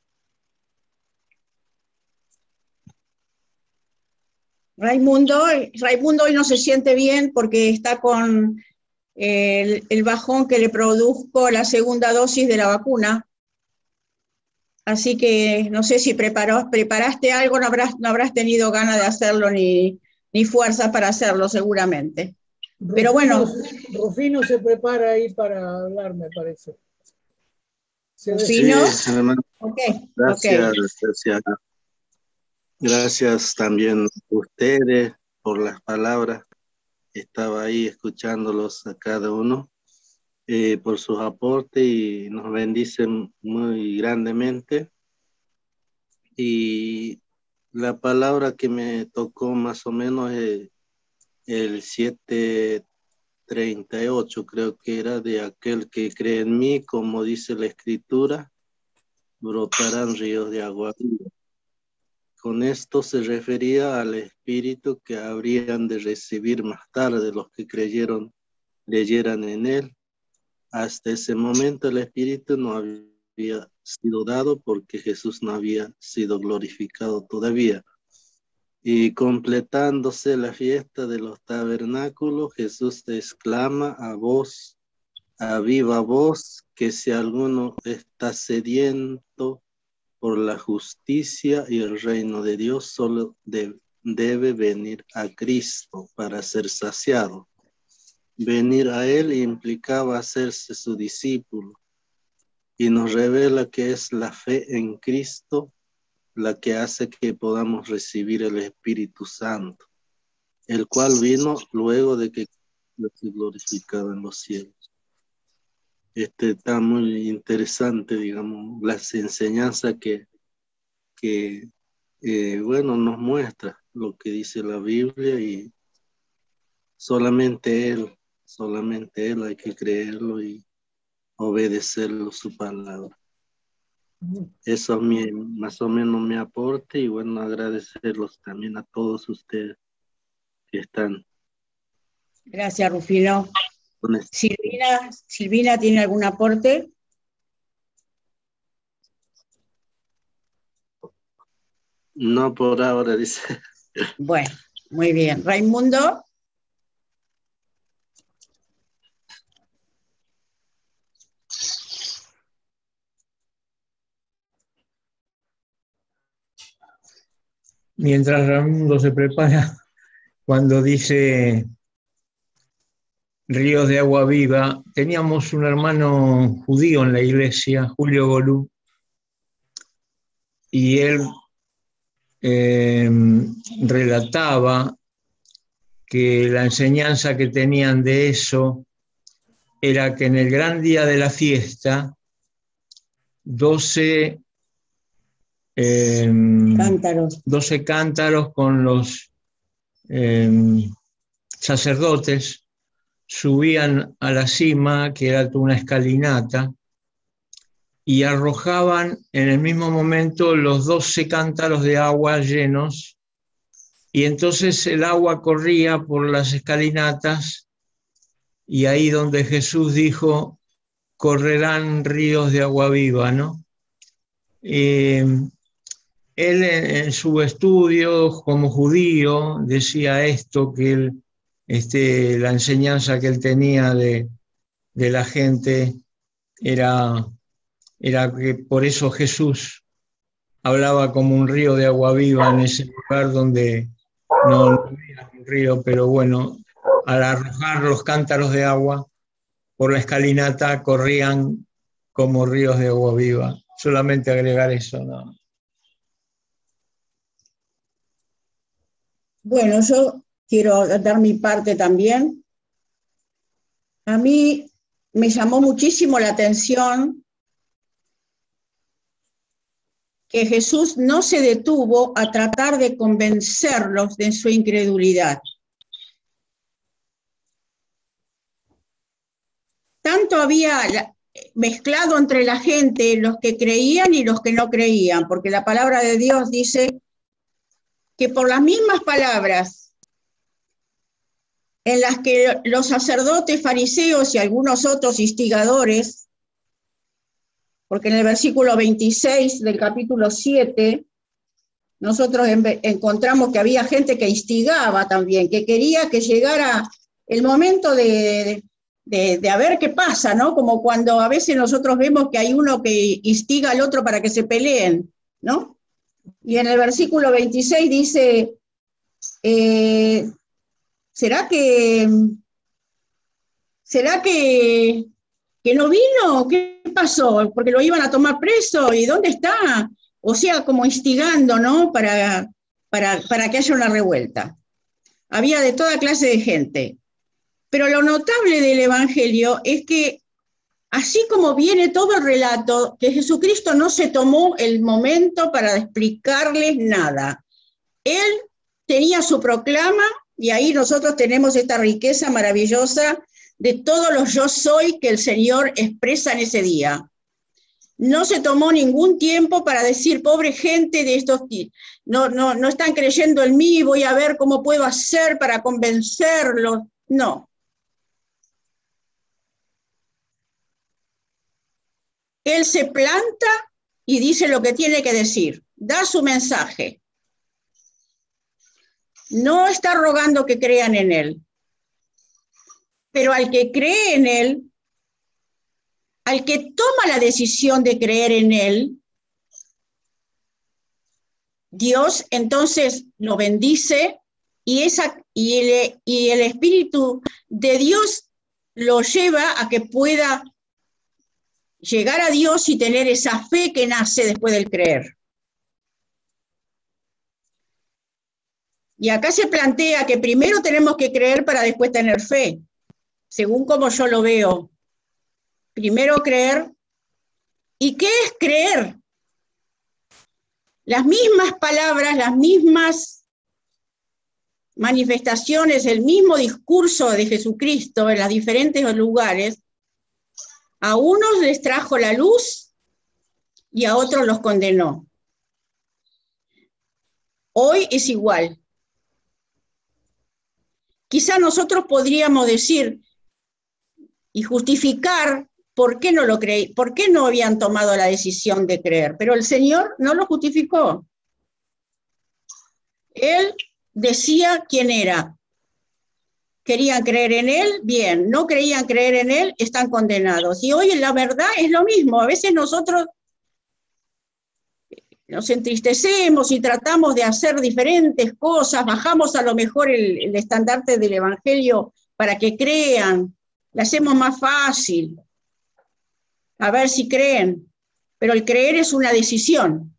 Raimundo hoy no se siente bien porque está con el bajón que le produjo la segunda dosis de la vacuna. Así que no sé si preparaste algo, no habrás tenido ganas de hacerlo ni fuerza para hacerlo seguramente. Pero bueno. Rufino se prepara ahí para hablar, me parece. ¿Rufino? Sí, hermano. Okay, gracias, okay. Gracias también a ustedes por las palabras. Estaba ahí escuchándolos a cada uno por sus aportes y nos bendicen muy grandemente. Y la palabra que me tocó más o menos es el 7:38, creo que era, de aquel que cree en mí, como dice la Escritura, brotarán ríos de agua viva. Con esto se refería al Espíritu que habrían de recibir más tarde los que leyeran en él. Hasta ese momento el Espíritu no había sido dado porque Jesús no había sido glorificado todavía. Y completándose la fiesta de los tabernáculos, Jesús exclama a viva voz, que si alguno está sediento por la justicia y el reino de Dios, solo debe venir a Cristo para ser saciado. Venir a Él implicaba hacerse su discípulo, y nos revela que es la fe en Cristo la que hace que podamos recibir el Espíritu Santo, el cual vino luego de que fue glorificado en los cielos. Está muy interesante, digamos, las enseñanzas que bueno, nos muestra lo que dice la Biblia, y solamente Él hay que creerlo y obedecerlo, su palabra. Eso es más o menos mi aporte, y bueno, agradecerlos también a todos ustedes que están. Gracias, Rufino. Silvina, ¿tiene algún aporte? No por ahora, dice. Bueno, muy bien. Raimundo. Mientras Raimundo se prepara, cuando dice ríos de agua viva, teníamos un hermano judío en la iglesia, Julio Golú, y él relataba que la enseñanza que tenían de eso era que en el gran día de la fiesta 12 cántaros con los sacerdotes, subían a la cima, que era una escalinata, y arrojaban en el mismo momento los 12 cántaros de agua llenos, y entonces el agua corría por las escalinatas, y ahí donde Jesús dijo, correrán ríos de agua viva, ¿no? Él en su estudio como judío decía esto, que él, la enseñanza que él tenía de la gente era que por eso Jesús hablaba como un río de agua viva en ese lugar donde no había un río, pero bueno, al arrojar los cántaros de agua por la escalinata corrían como ríos de agua viva. Solamente agregar eso, ¿no? Bueno, yo quiero dar mi parte también. A mí me llamó muchísimo la atención que Jesús no se detuvo a tratar de convencerlos de su incredulidad. Tanto había mezclado entre la gente los que creían y los que no creían, porque la palabra de Dios dice que por las mismas palabras en las que los sacerdotes, fariseos y algunos otros instigadores, porque en el versículo 26 del capítulo 7, nosotros encontramos que había gente que instigaba también, que quería que llegara el momento de a ver qué pasa, ¿no? Como cuando a veces nosotros vemos que hay uno que instiga al otro para que se peleen, ¿no? Y en el versículo 26 dice, ¿será que no vino? ¿Qué pasó? Porque lo iban a tomar preso, ¿y dónde está? O sea, como instigando, ¿no? Para que haya una revuelta. Había de toda clase de gente. Pero lo notable del Evangelio es que, así como viene todo el relato, que Jesucristo no se tomó el momento para explicarles nada. Él tenía su proclama, y ahí nosotros tenemos esta riqueza maravillosa de todos los yo soy que el Señor expresa en ese día. No se tomó ningún tiempo para decir, pobre gente de estos, no están creyendo en mí, voy a ver cómo puedo hacer para convencerlos. No. Él se planta y dice lo que tiene que decir, da su mensaje. No está rogando que crean en él, pero al que cree en él, al que toma la decisión de creer en él, Dios entonces lo bendice y el Espíritu de Dios lo lleva a que pueda llegar a Dios y tener esa fe que nace después del creer. Y acá se plantea que primero tenemos que creer para después tener fe, según como yo lo veo. Primero creer. ¿Y qué es creer? Las mismas palabras, las mismas manifestaciones, el mismo discurso de Jesucristo en los diferentes lugares, a unos les trajo la luz y a otros los condenó. Hoy es igual. Quizá nosotros podríamos decir y justificar por qué no lo creí, por qué no habían tomado la decisión de creer, pero el Señor no lo justificó. Él decía quién era. Querían creer en él, bien. No creían creer en él, están condenados. Y hoy la verdad es lo mismo. A veces nosotros nos entristecemos y tratamos de hacer diferentes cosas, bajamos a lo mejor el estandarte del Evangelio para que crean, le hacemos más fácil, a ver si creen, pero el creer es una decisión.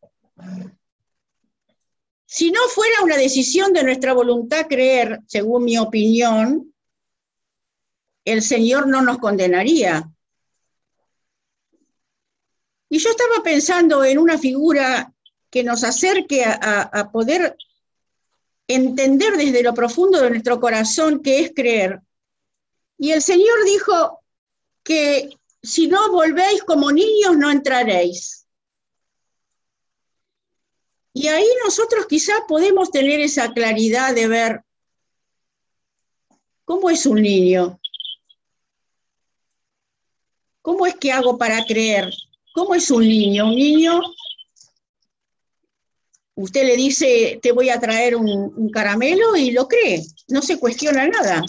Si no fuera una decisión de nuestra voluntad creer, según mi opinión, el Señor no nos condenaría. Y yo estaba pensando en una figura que nos acerque a poder entender desde lo profundo de nuestro corazón qué es creer. Y el Señor dijo que si no volvéis como niños no entraréis. Y ahí nosotros quizá podemos tener esa claridad de ver cómo es un niño. ¿Cómo es que hago para creer? ¿Cómo es un niño? Un niño, usted le dice, te voy a traer un caramelo y lo cree, no se cuestiona nada.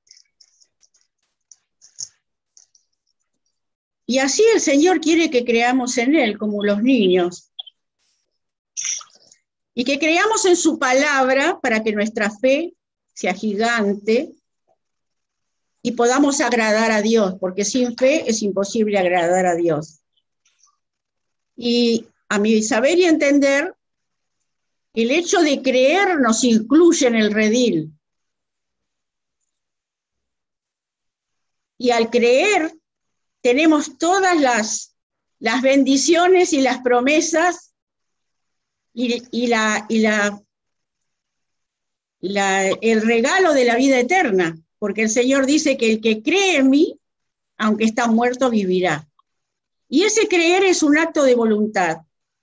Y así el Señor quiere que creamos en Él, como los niños. Y que creamos en su palabra para que nuestra fe sea gigante y podamos agradar a Dios, porque sin fe es imposible agradar a Dios. Y a mi saber y entender, el hecho de creer nos incluye en el redil. Y al creer, tenemos todas las bendiciones y las promesas y el regalo de la vida eterna, porque el Señor dice que el que cree en mí, aunque está muerto, vivirá. Y ese creer es un acto de voluntad.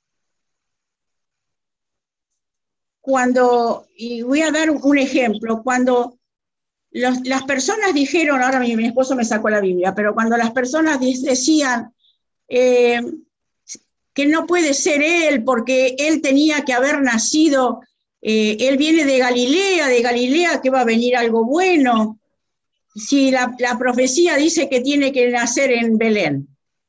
Y voy a dar un ejemplo, cuando las personas dijeron, ahora mi esposo me sacó la Biblia, pero cuando las personas decían que no puede ser él porque él tenía que haber nacido, él viene de Galilea que va a venir algo bueno, si la profecía dice que tiene que nacer en Belén.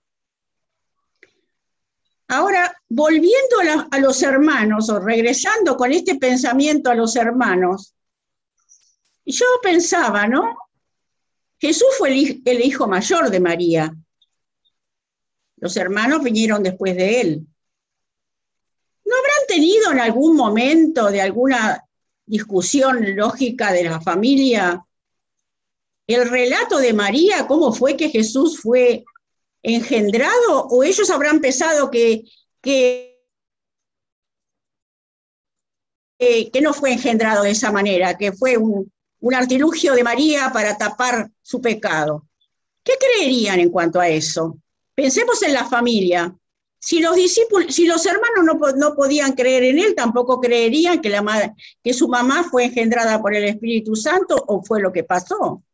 Ahora, volviendo a los hermanos, o regresando con este pensamiento a los hermanos, yo pensaba, ¿no? Jesús fue el hijo mayor de María. Los hermanos vinieron después de él. ¿No habrán tenido en algún momento de alguna discusión lógica de la familia el relato de María, cómo fue que Jesús fue engendrado? ¿O ellos habrán pensado que no fue engendrado de esa manera, que fue un artilugio de María para tapar su pecado? ¿Qué creerían en cuanto a eso? Pensemos en la familia. Si los hermanos no podían creer en él, tampoco creerían que su mamá fue engendrada por el Espíritu Santo, o fue lo que pasó.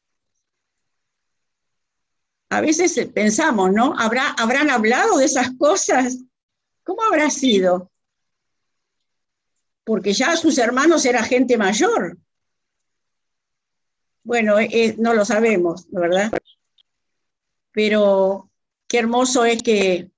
A veces pensamos, ¿no? ¿Habrán hablado de esas cosas? ¿Cómo habrá sido? Porque ya sus hermanos eran gente mayor. Bueno, no lo sabemos, ¿verdad? Pero qué hermoso es que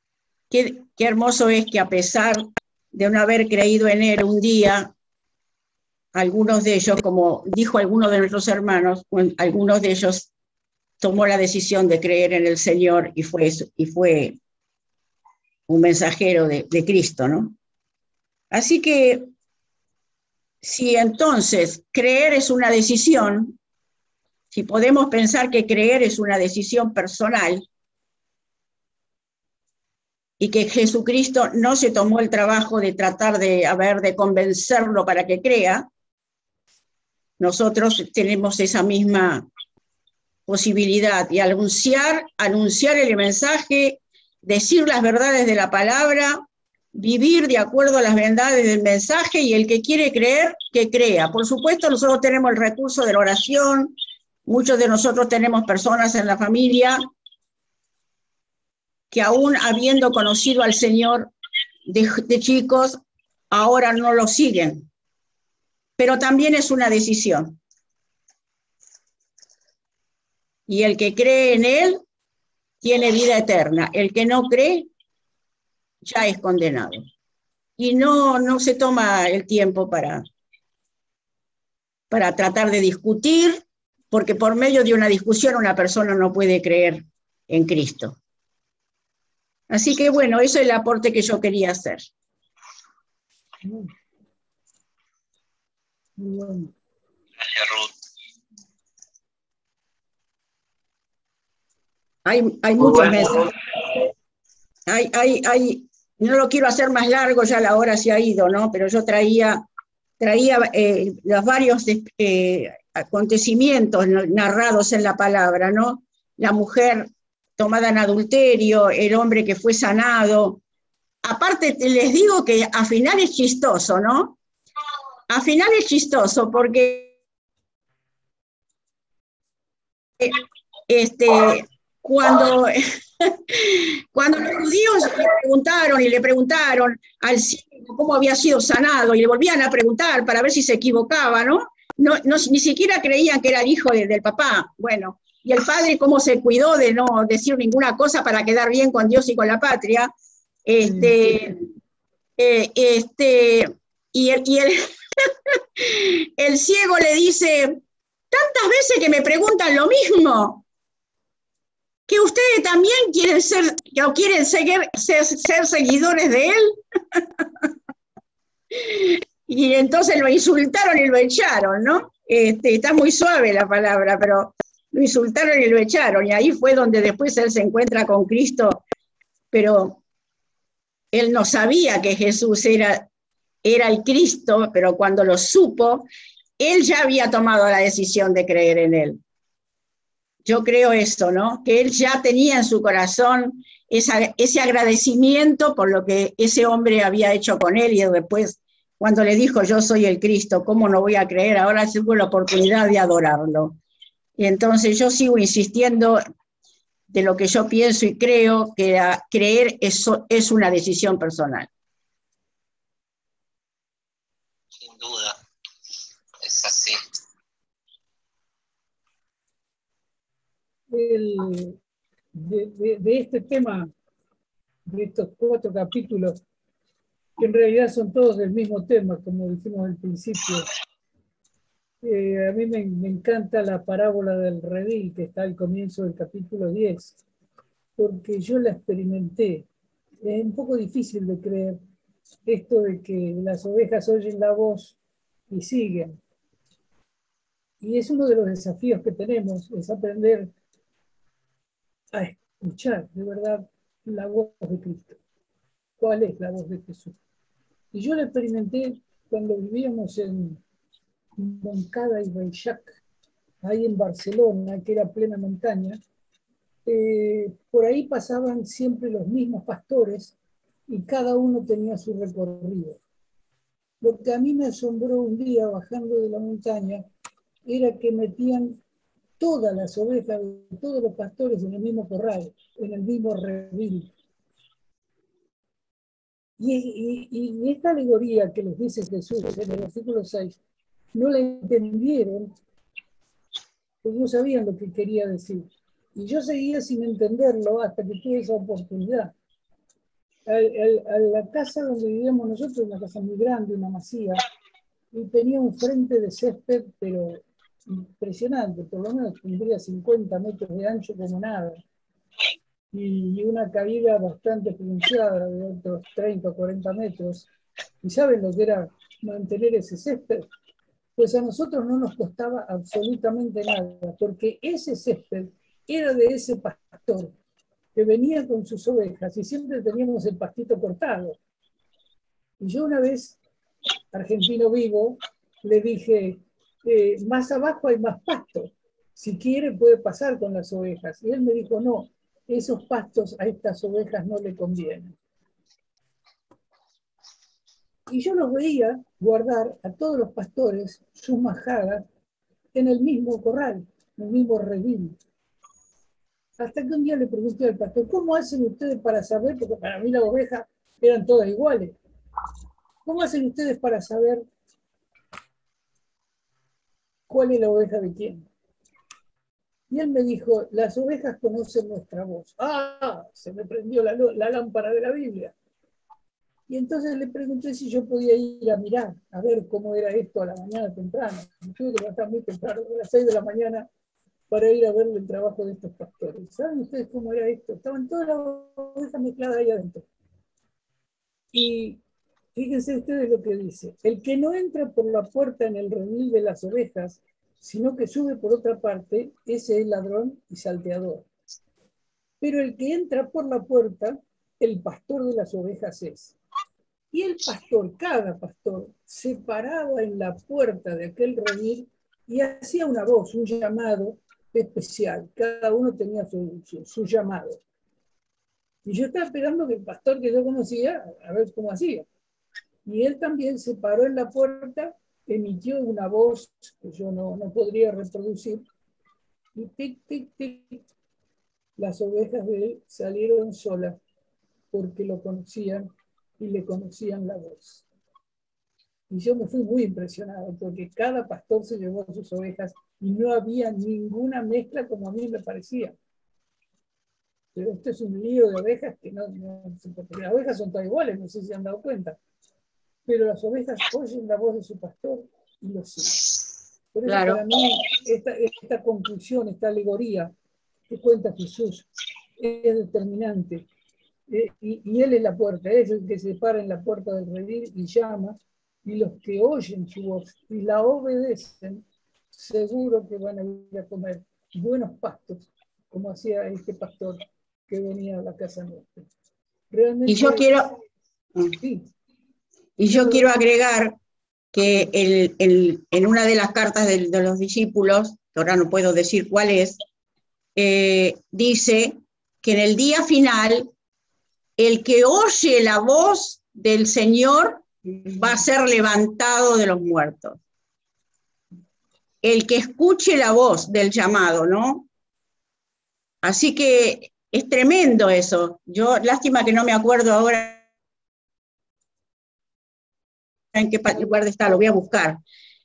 a pesar de no haber creído en él un día, algunos de ellos, como dijo alguno de nuestros hermanos, algunos de ellos tomó la decisión de creer en el Señor y fue un mensajero de Cristo, ¿no? Así que, si entonces creer es una decisión, si podemos pensar que creer es una decisión personal y que Jesucristo no se tomó el trabajo de tratar de convencerlo para que crea, nosotros tenemos esa misma posibilidad y anunciar el mensaje, decir las verdades de la palabra, vivir de acuerdo a las verdades del mensaje, y el que quiere creer, que crea. Por supuesto, nosotros tenemos el recurso de la oración, muchos de nosotros tenemos personas en la familia que aún habiendo conocido al Señor de chicos, ahora no lo siguen, pero también es una decisión. Y el que cree en Él tiene vida eterna. El que no cree ya es condenado. Y no se toma el tiempo para tratar de discutir, porque por medio de una discusión una persona no puede creer en Cristo. Así que bueno, eso es el aporte que yo quería hacer. Muy bueno. Gracias, Ruth. Hay muchos mensajes. no lo quiero hacer más largo, ya la hora se ha ido, ¿no? Pero yo traía los varios acontecimientos narrados en la palabra, ¿no? La mujer tomada en adulterio, el hombre que fue sanado. Aparte, les digo que al final es chistoso, ¿no? Al final es chistoso porque cuando los judíos le preguntaron al ciego cómo había sido sanado y le volvían a preguntar para ver si se equivocaba, ¿no? Ni siquiera creían que era el hijo del papá. Bueno, y el padre cómo se cuidó de no decir ninguna cosa para quedar bien con Dios y con la patria. Y el ciego le dice, tantas veces que me preguntan lo mismo, que ustedes también quieren ser seguidores de él. Y entonces lo insultaron y lo echaron, ¿no? Está muy suave la palabra, pero lo insultaron y lo echaron, y ahí fue donde después él se encuentra con Cristo, pero él no sabía que Jesús era el Cristo, pero cuando lo supo, él ya había tomado la decisión de creer en él. Yo creo esto, ¿no? Que él ya tenía en su corazón ese agradecimiento por lo que ese hombre había hecho con él, y después, cuando le dijo, yo soy el Cristo, ¿cómo no voy a creer? Ahora tengo la oportunidad de adorarlo. Y entonces yo sigo insistiendo de lo que yo pienso y creo, que creer es una decisión personal. Sin duda, es así. De este tema, de estos 4 capítulos, que en realidad son todos del mismo tema, como dijimos al principio, a mí me encanta la parábola del redil, que está al comienzo del capítulo 10, porque yo la experimenté. Es un poco difícil de creer esto de que las ovejas oyen la voz y siguen. Y es uno de los desafíos que tenemos, es aprender a escuchar de verdad la voz de Cristo. ¿Cuál es la voz de Jesús? Y yo la experimenté cuando vivíamos en Montcada y Reixac, ahí en Barcelona, que era plena montaña. Por ahí pasaban siempre los mismos pastores y cada uno tenía su recorrido. Lo que a mí me asombró un día bajando de la montaña era que metían todas las ovejas de todos los pastores en el mismo corral, en el mismo redil. Y esta alegoría que les dice Jesús en el versículo 6, no la entendieron, porque no sabían lo que quería decir. Y yo seguía sin entenderlo hasta que tuve esa oportunidad. A la casa donde vivíamos nosotros, una casa muy grande, una masía, y tenía un frente de césped, pero impresionante, por lo menos tendría 50 metros de ancho como nada, y una caída bastante pronunciada de otros 30 o 40 metros. ¿Y saben lo que era mantener ese césped? Pues a nosotros no nos costaba absolutamente nada, porque ese césped era de ese pastor que venía con sus ovejas y siempre teníamos el pastito cortado. Y yo una vez, argentino vivo, le dije, más abajo hay más pasto, si quiere puede pasar con las ovejas. Y él me dijo, no, esos pastos a estas ovejas no le convienen. Y yo los veía guardar a todos los pastores sus majadas en el mismo corral, en el mismo redil. Hasta que un día le pregunté al pastor, ¿cómo hacen ustedes para saber? Porque para mí las ovejas eran todas iguales. ¿Cómo hacen ustedes para saber cuál es la oveja de quién? Y él me dijo, las ovejas conocen nuestra voz. ¡Ah! Se me prendió la lámpara de la Biblia. Y entonces le pregunté si yo podía ir a mirar, a ver cómo era esto a la mañana temprano. Me tuve que levantar muy temprano, a las 6 de la mañana, para ir a ver el trabajo de estos pastores. ¿Saben ustedes cómo era esto? Estaban todas las ovejas mezcladas ahí adentro. Y fíjense ustedes lo que dice. El que no entra por la puerta en el redil de las ovejas, sino que sube por otra parte, ese es ladrón y salteador. Pero el que entra por la puerta el pastor de las ovejas es. Y el pastor, cada pastor, se paraba en la puerta de aquel redil y hacía una voz, un llamado especial. Cada uno tenía su llamado. Y yo estaba esperando que el pastor que yo conocía, a ver cómo hacía. Y él también se paró en la puerta, emitió una voz que yo no podría reproducir, y tic, tic, tic, las ovejas de él salieron solas porque lo conocían y le conocían la voz. Y yo me fui muy impresionado porque cada pastor se llevó a sus ovejas y no había ninguna mezcla como a mí me parecía. Pero esto es un lío de ovejas que no las ovejas son todas iguales, no sé si se han dado cuenta. Pero las ovejas oyen la voz de su pastor y lo siguen. Por eso Claro. para mí esta conclusión, esta alegoría que cuenta Jesús es determinante. Y Él es la puerta, es el que se para en la puerta del redil y llama, y los que oyen su voz y la obedecen, seguro que van a ir a comer buenos pastos, como hacía este pastor que venía a la casa nuestra. Realmente, Y yo quiero, sí, y yo quiero agregar que en una de las cartas de los discípulos, que ahora no puedo decir cuál es, dice que en el día final, el que oye la voz del Señor va a ser levantado de los muertos. El que escuche la voz del llamado, ¿no? Así que es tremendo eso. Yo, lástima que no me acuerdo ahora en qué lugar está, lo voy a buscar.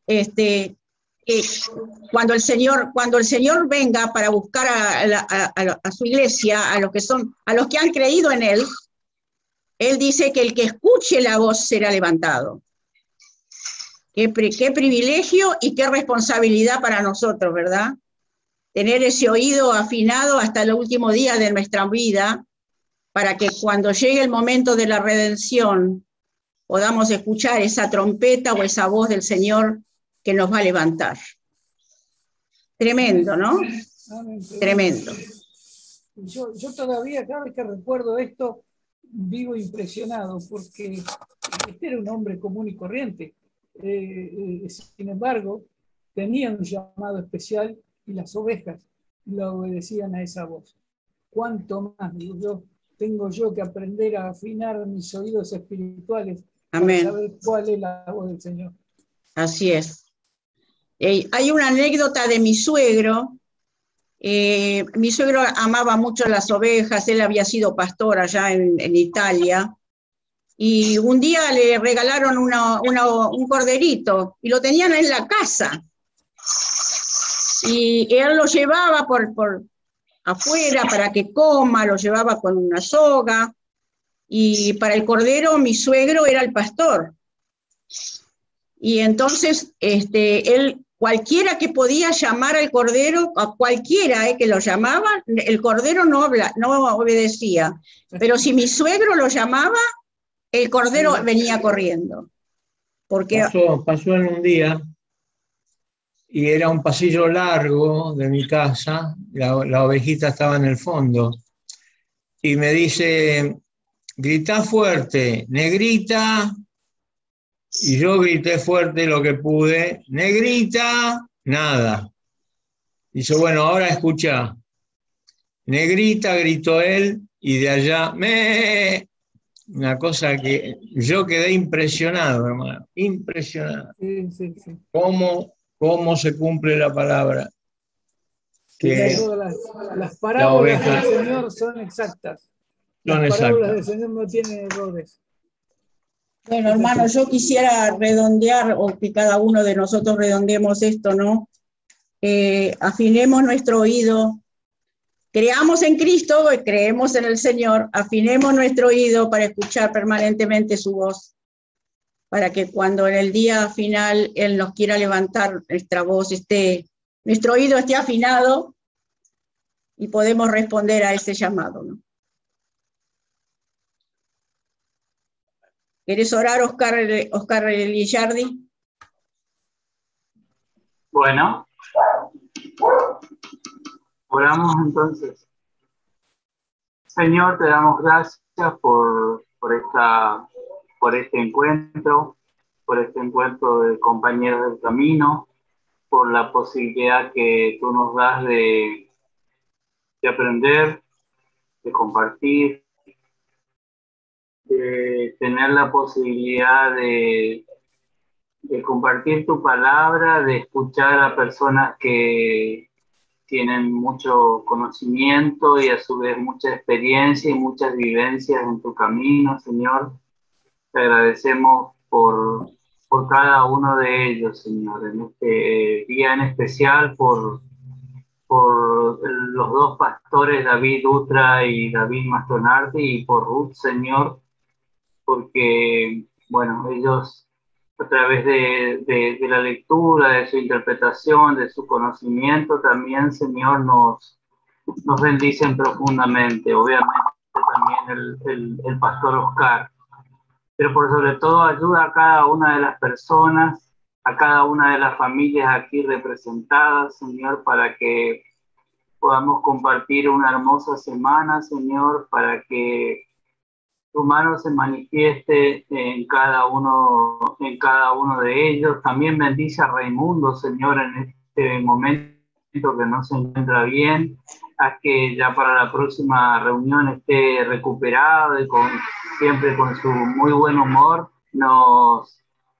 Cuando el Señor venga para buscar a su iglesia, a los que han creído en Él, Él dice que el que escuche la voz será levantado. Qué privilegio y qué responsabilidad para nosotros, ¿verdad? Tener ese oído afinado hasta el último día de nuestra vida, para que cuando llegue el momento de la redención podamos escuchar esa trompeta o esa voz del Señor que nos va a levantar. Tremendo, ¿no? Amén. Tremendo. Yo todavía, cada vez que recuerdo esto, vivo impresionado, porque este era un hombre común y corriente. Sin embargo, tenía un llamado especial y las ovejas le obedecían a esa voz. ¿Cuánto más, digo yo, tengo yo que aprender a afinar mis oídos espirituales Amén. para saber cuál es la voz del Señor? Así es. Hay una anécdota de mi suegro. Mi suegro amaba mucho las ovejas, él había sido pastor allá en Italia, y un día le regalaron un corderito, y lo tenían en la casa, y él lo llevaba por afuera para que coma, lo llevaba con una soga, y para el cordero mi suegro era el pastor, y entonces él, cualquiera que podía llamar al cordero, a cualquiera que lo llamaba, el cordero no obedecía. Pero si mi suegro lo llamaba, el cordero venía corriendo. Porque Pasó en un día, y era un pasillo largo de mi casa, la ovejita estaba en el fondo, y me dice, grita fuerte, negrita. Y yo grité fuerte lo que pude, negrita, nada. Dice, bueno, ahora escucha. Negrita, gritó él, y de allá, una cosa que yo quedé impresionado, hermano, impresionado. Sí. ¿Cómo se cumple la palabra? Que Las parábolas oveja, del Señor son exactas. Las parábolas del Señor no tienen errores. bueno, hermano, yo quisiera redondear, o que cada uno de nosotros redondeemos esto, ¿no? Afinemos nuestro oído, creamos en Cristo, creemos en el Señor, afinemos nuestro oído para escuchar permanentemente su voz, para que cuando en el día final Él nos quiera levantar, nuestra voz nuestro oído esté afinado y podemos responder a ese llamado, ¿no? ¿Querés orar, Oscar Lillardi? Bueno, oramos entonces. Señor, te damos gracias por este encuentro de compañeros del camino, por la posibilidad que tú nos das de aprender, de compartir, de tener la posibilidad de compartir tu palabra, de escuchar a personas que tienen mucho conocimiento y a su vez mucha experiencia y muchas vivencias en tu camino, Señor. Te agradecemos por cada uno de ellos, Señor, en este día en especial, por los dos pastores, David Utra y David Mastonardi, y por Ruth, Señor, porque, bueno, ellos a través de la lectura, de su interpretación, de su conocimiento, también, Señor, nos bendicen profundamente. Obviamente también el pastor Oscar, pero por sobre todo ayuda a cada una de las personas, a cada una de las familias aquí representadas, Señor, para que podamos compartir una hermosa semana, Señor, para que tu mano se manifieste en cada uno de ellos. También bendice a Raimundo, Señor, en este momento que no se encuentra bien. Haz que ya para la próxima reunión esté recuperado y siempre con su muy buen humor nos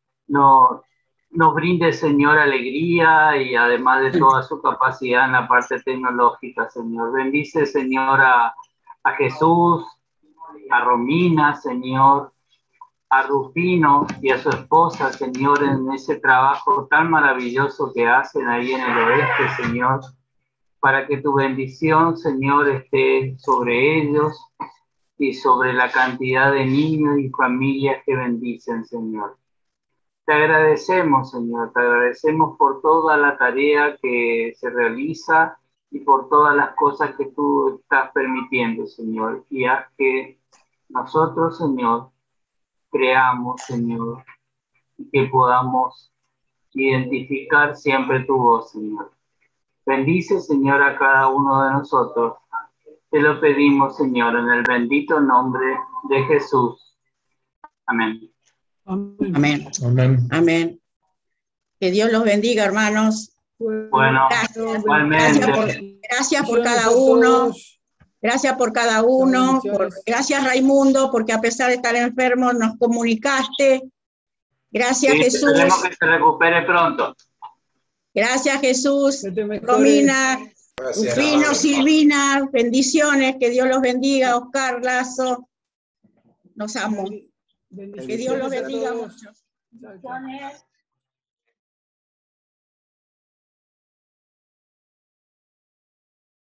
brinde, Señor, alegría y además de toda su capacidad en la parte tecnológica, Señor. Bendice, Señor, a Jesús, a Romina, Señor, a Rufino y a su esposa, Señor, en ese trabajo tan maravilloso que hacen ahí en el oeste, Señor, para que tu bendición, Señor, esté sobre ellos y sobre la cantidad de niños y familias que bendicen, Señor. Te agradecemos, Señor, te agradecemos por toda la tarea que se realiza y por todas las cosas que tú estás permitiendo, Señor, y haz que nosotros, Señor, creamos, Señor, y que podamos identificar siempre tu voz, Señor. Bendice, Señor, a cada uno de nosotros. Te lo pedimos, Señor, en el bendito nombre de Jesús. Amén. Amén. Amén. Amén. Que Dios los bendiga, hermanos. Bueno, gracias por cada uno. Gracias por cada uno. Gracias, Raimundo, porque a pesar de estar enfermo nos comunicaste. Gracias, sí, Jesús. Esperemos que se recupere pronto. Gracias, Jesús. Romina, Rufino, Silvina, bendiciones. Que Dios los bendiga. Oscar, Lazo. Los amo. Que Dios los bendiga mucho.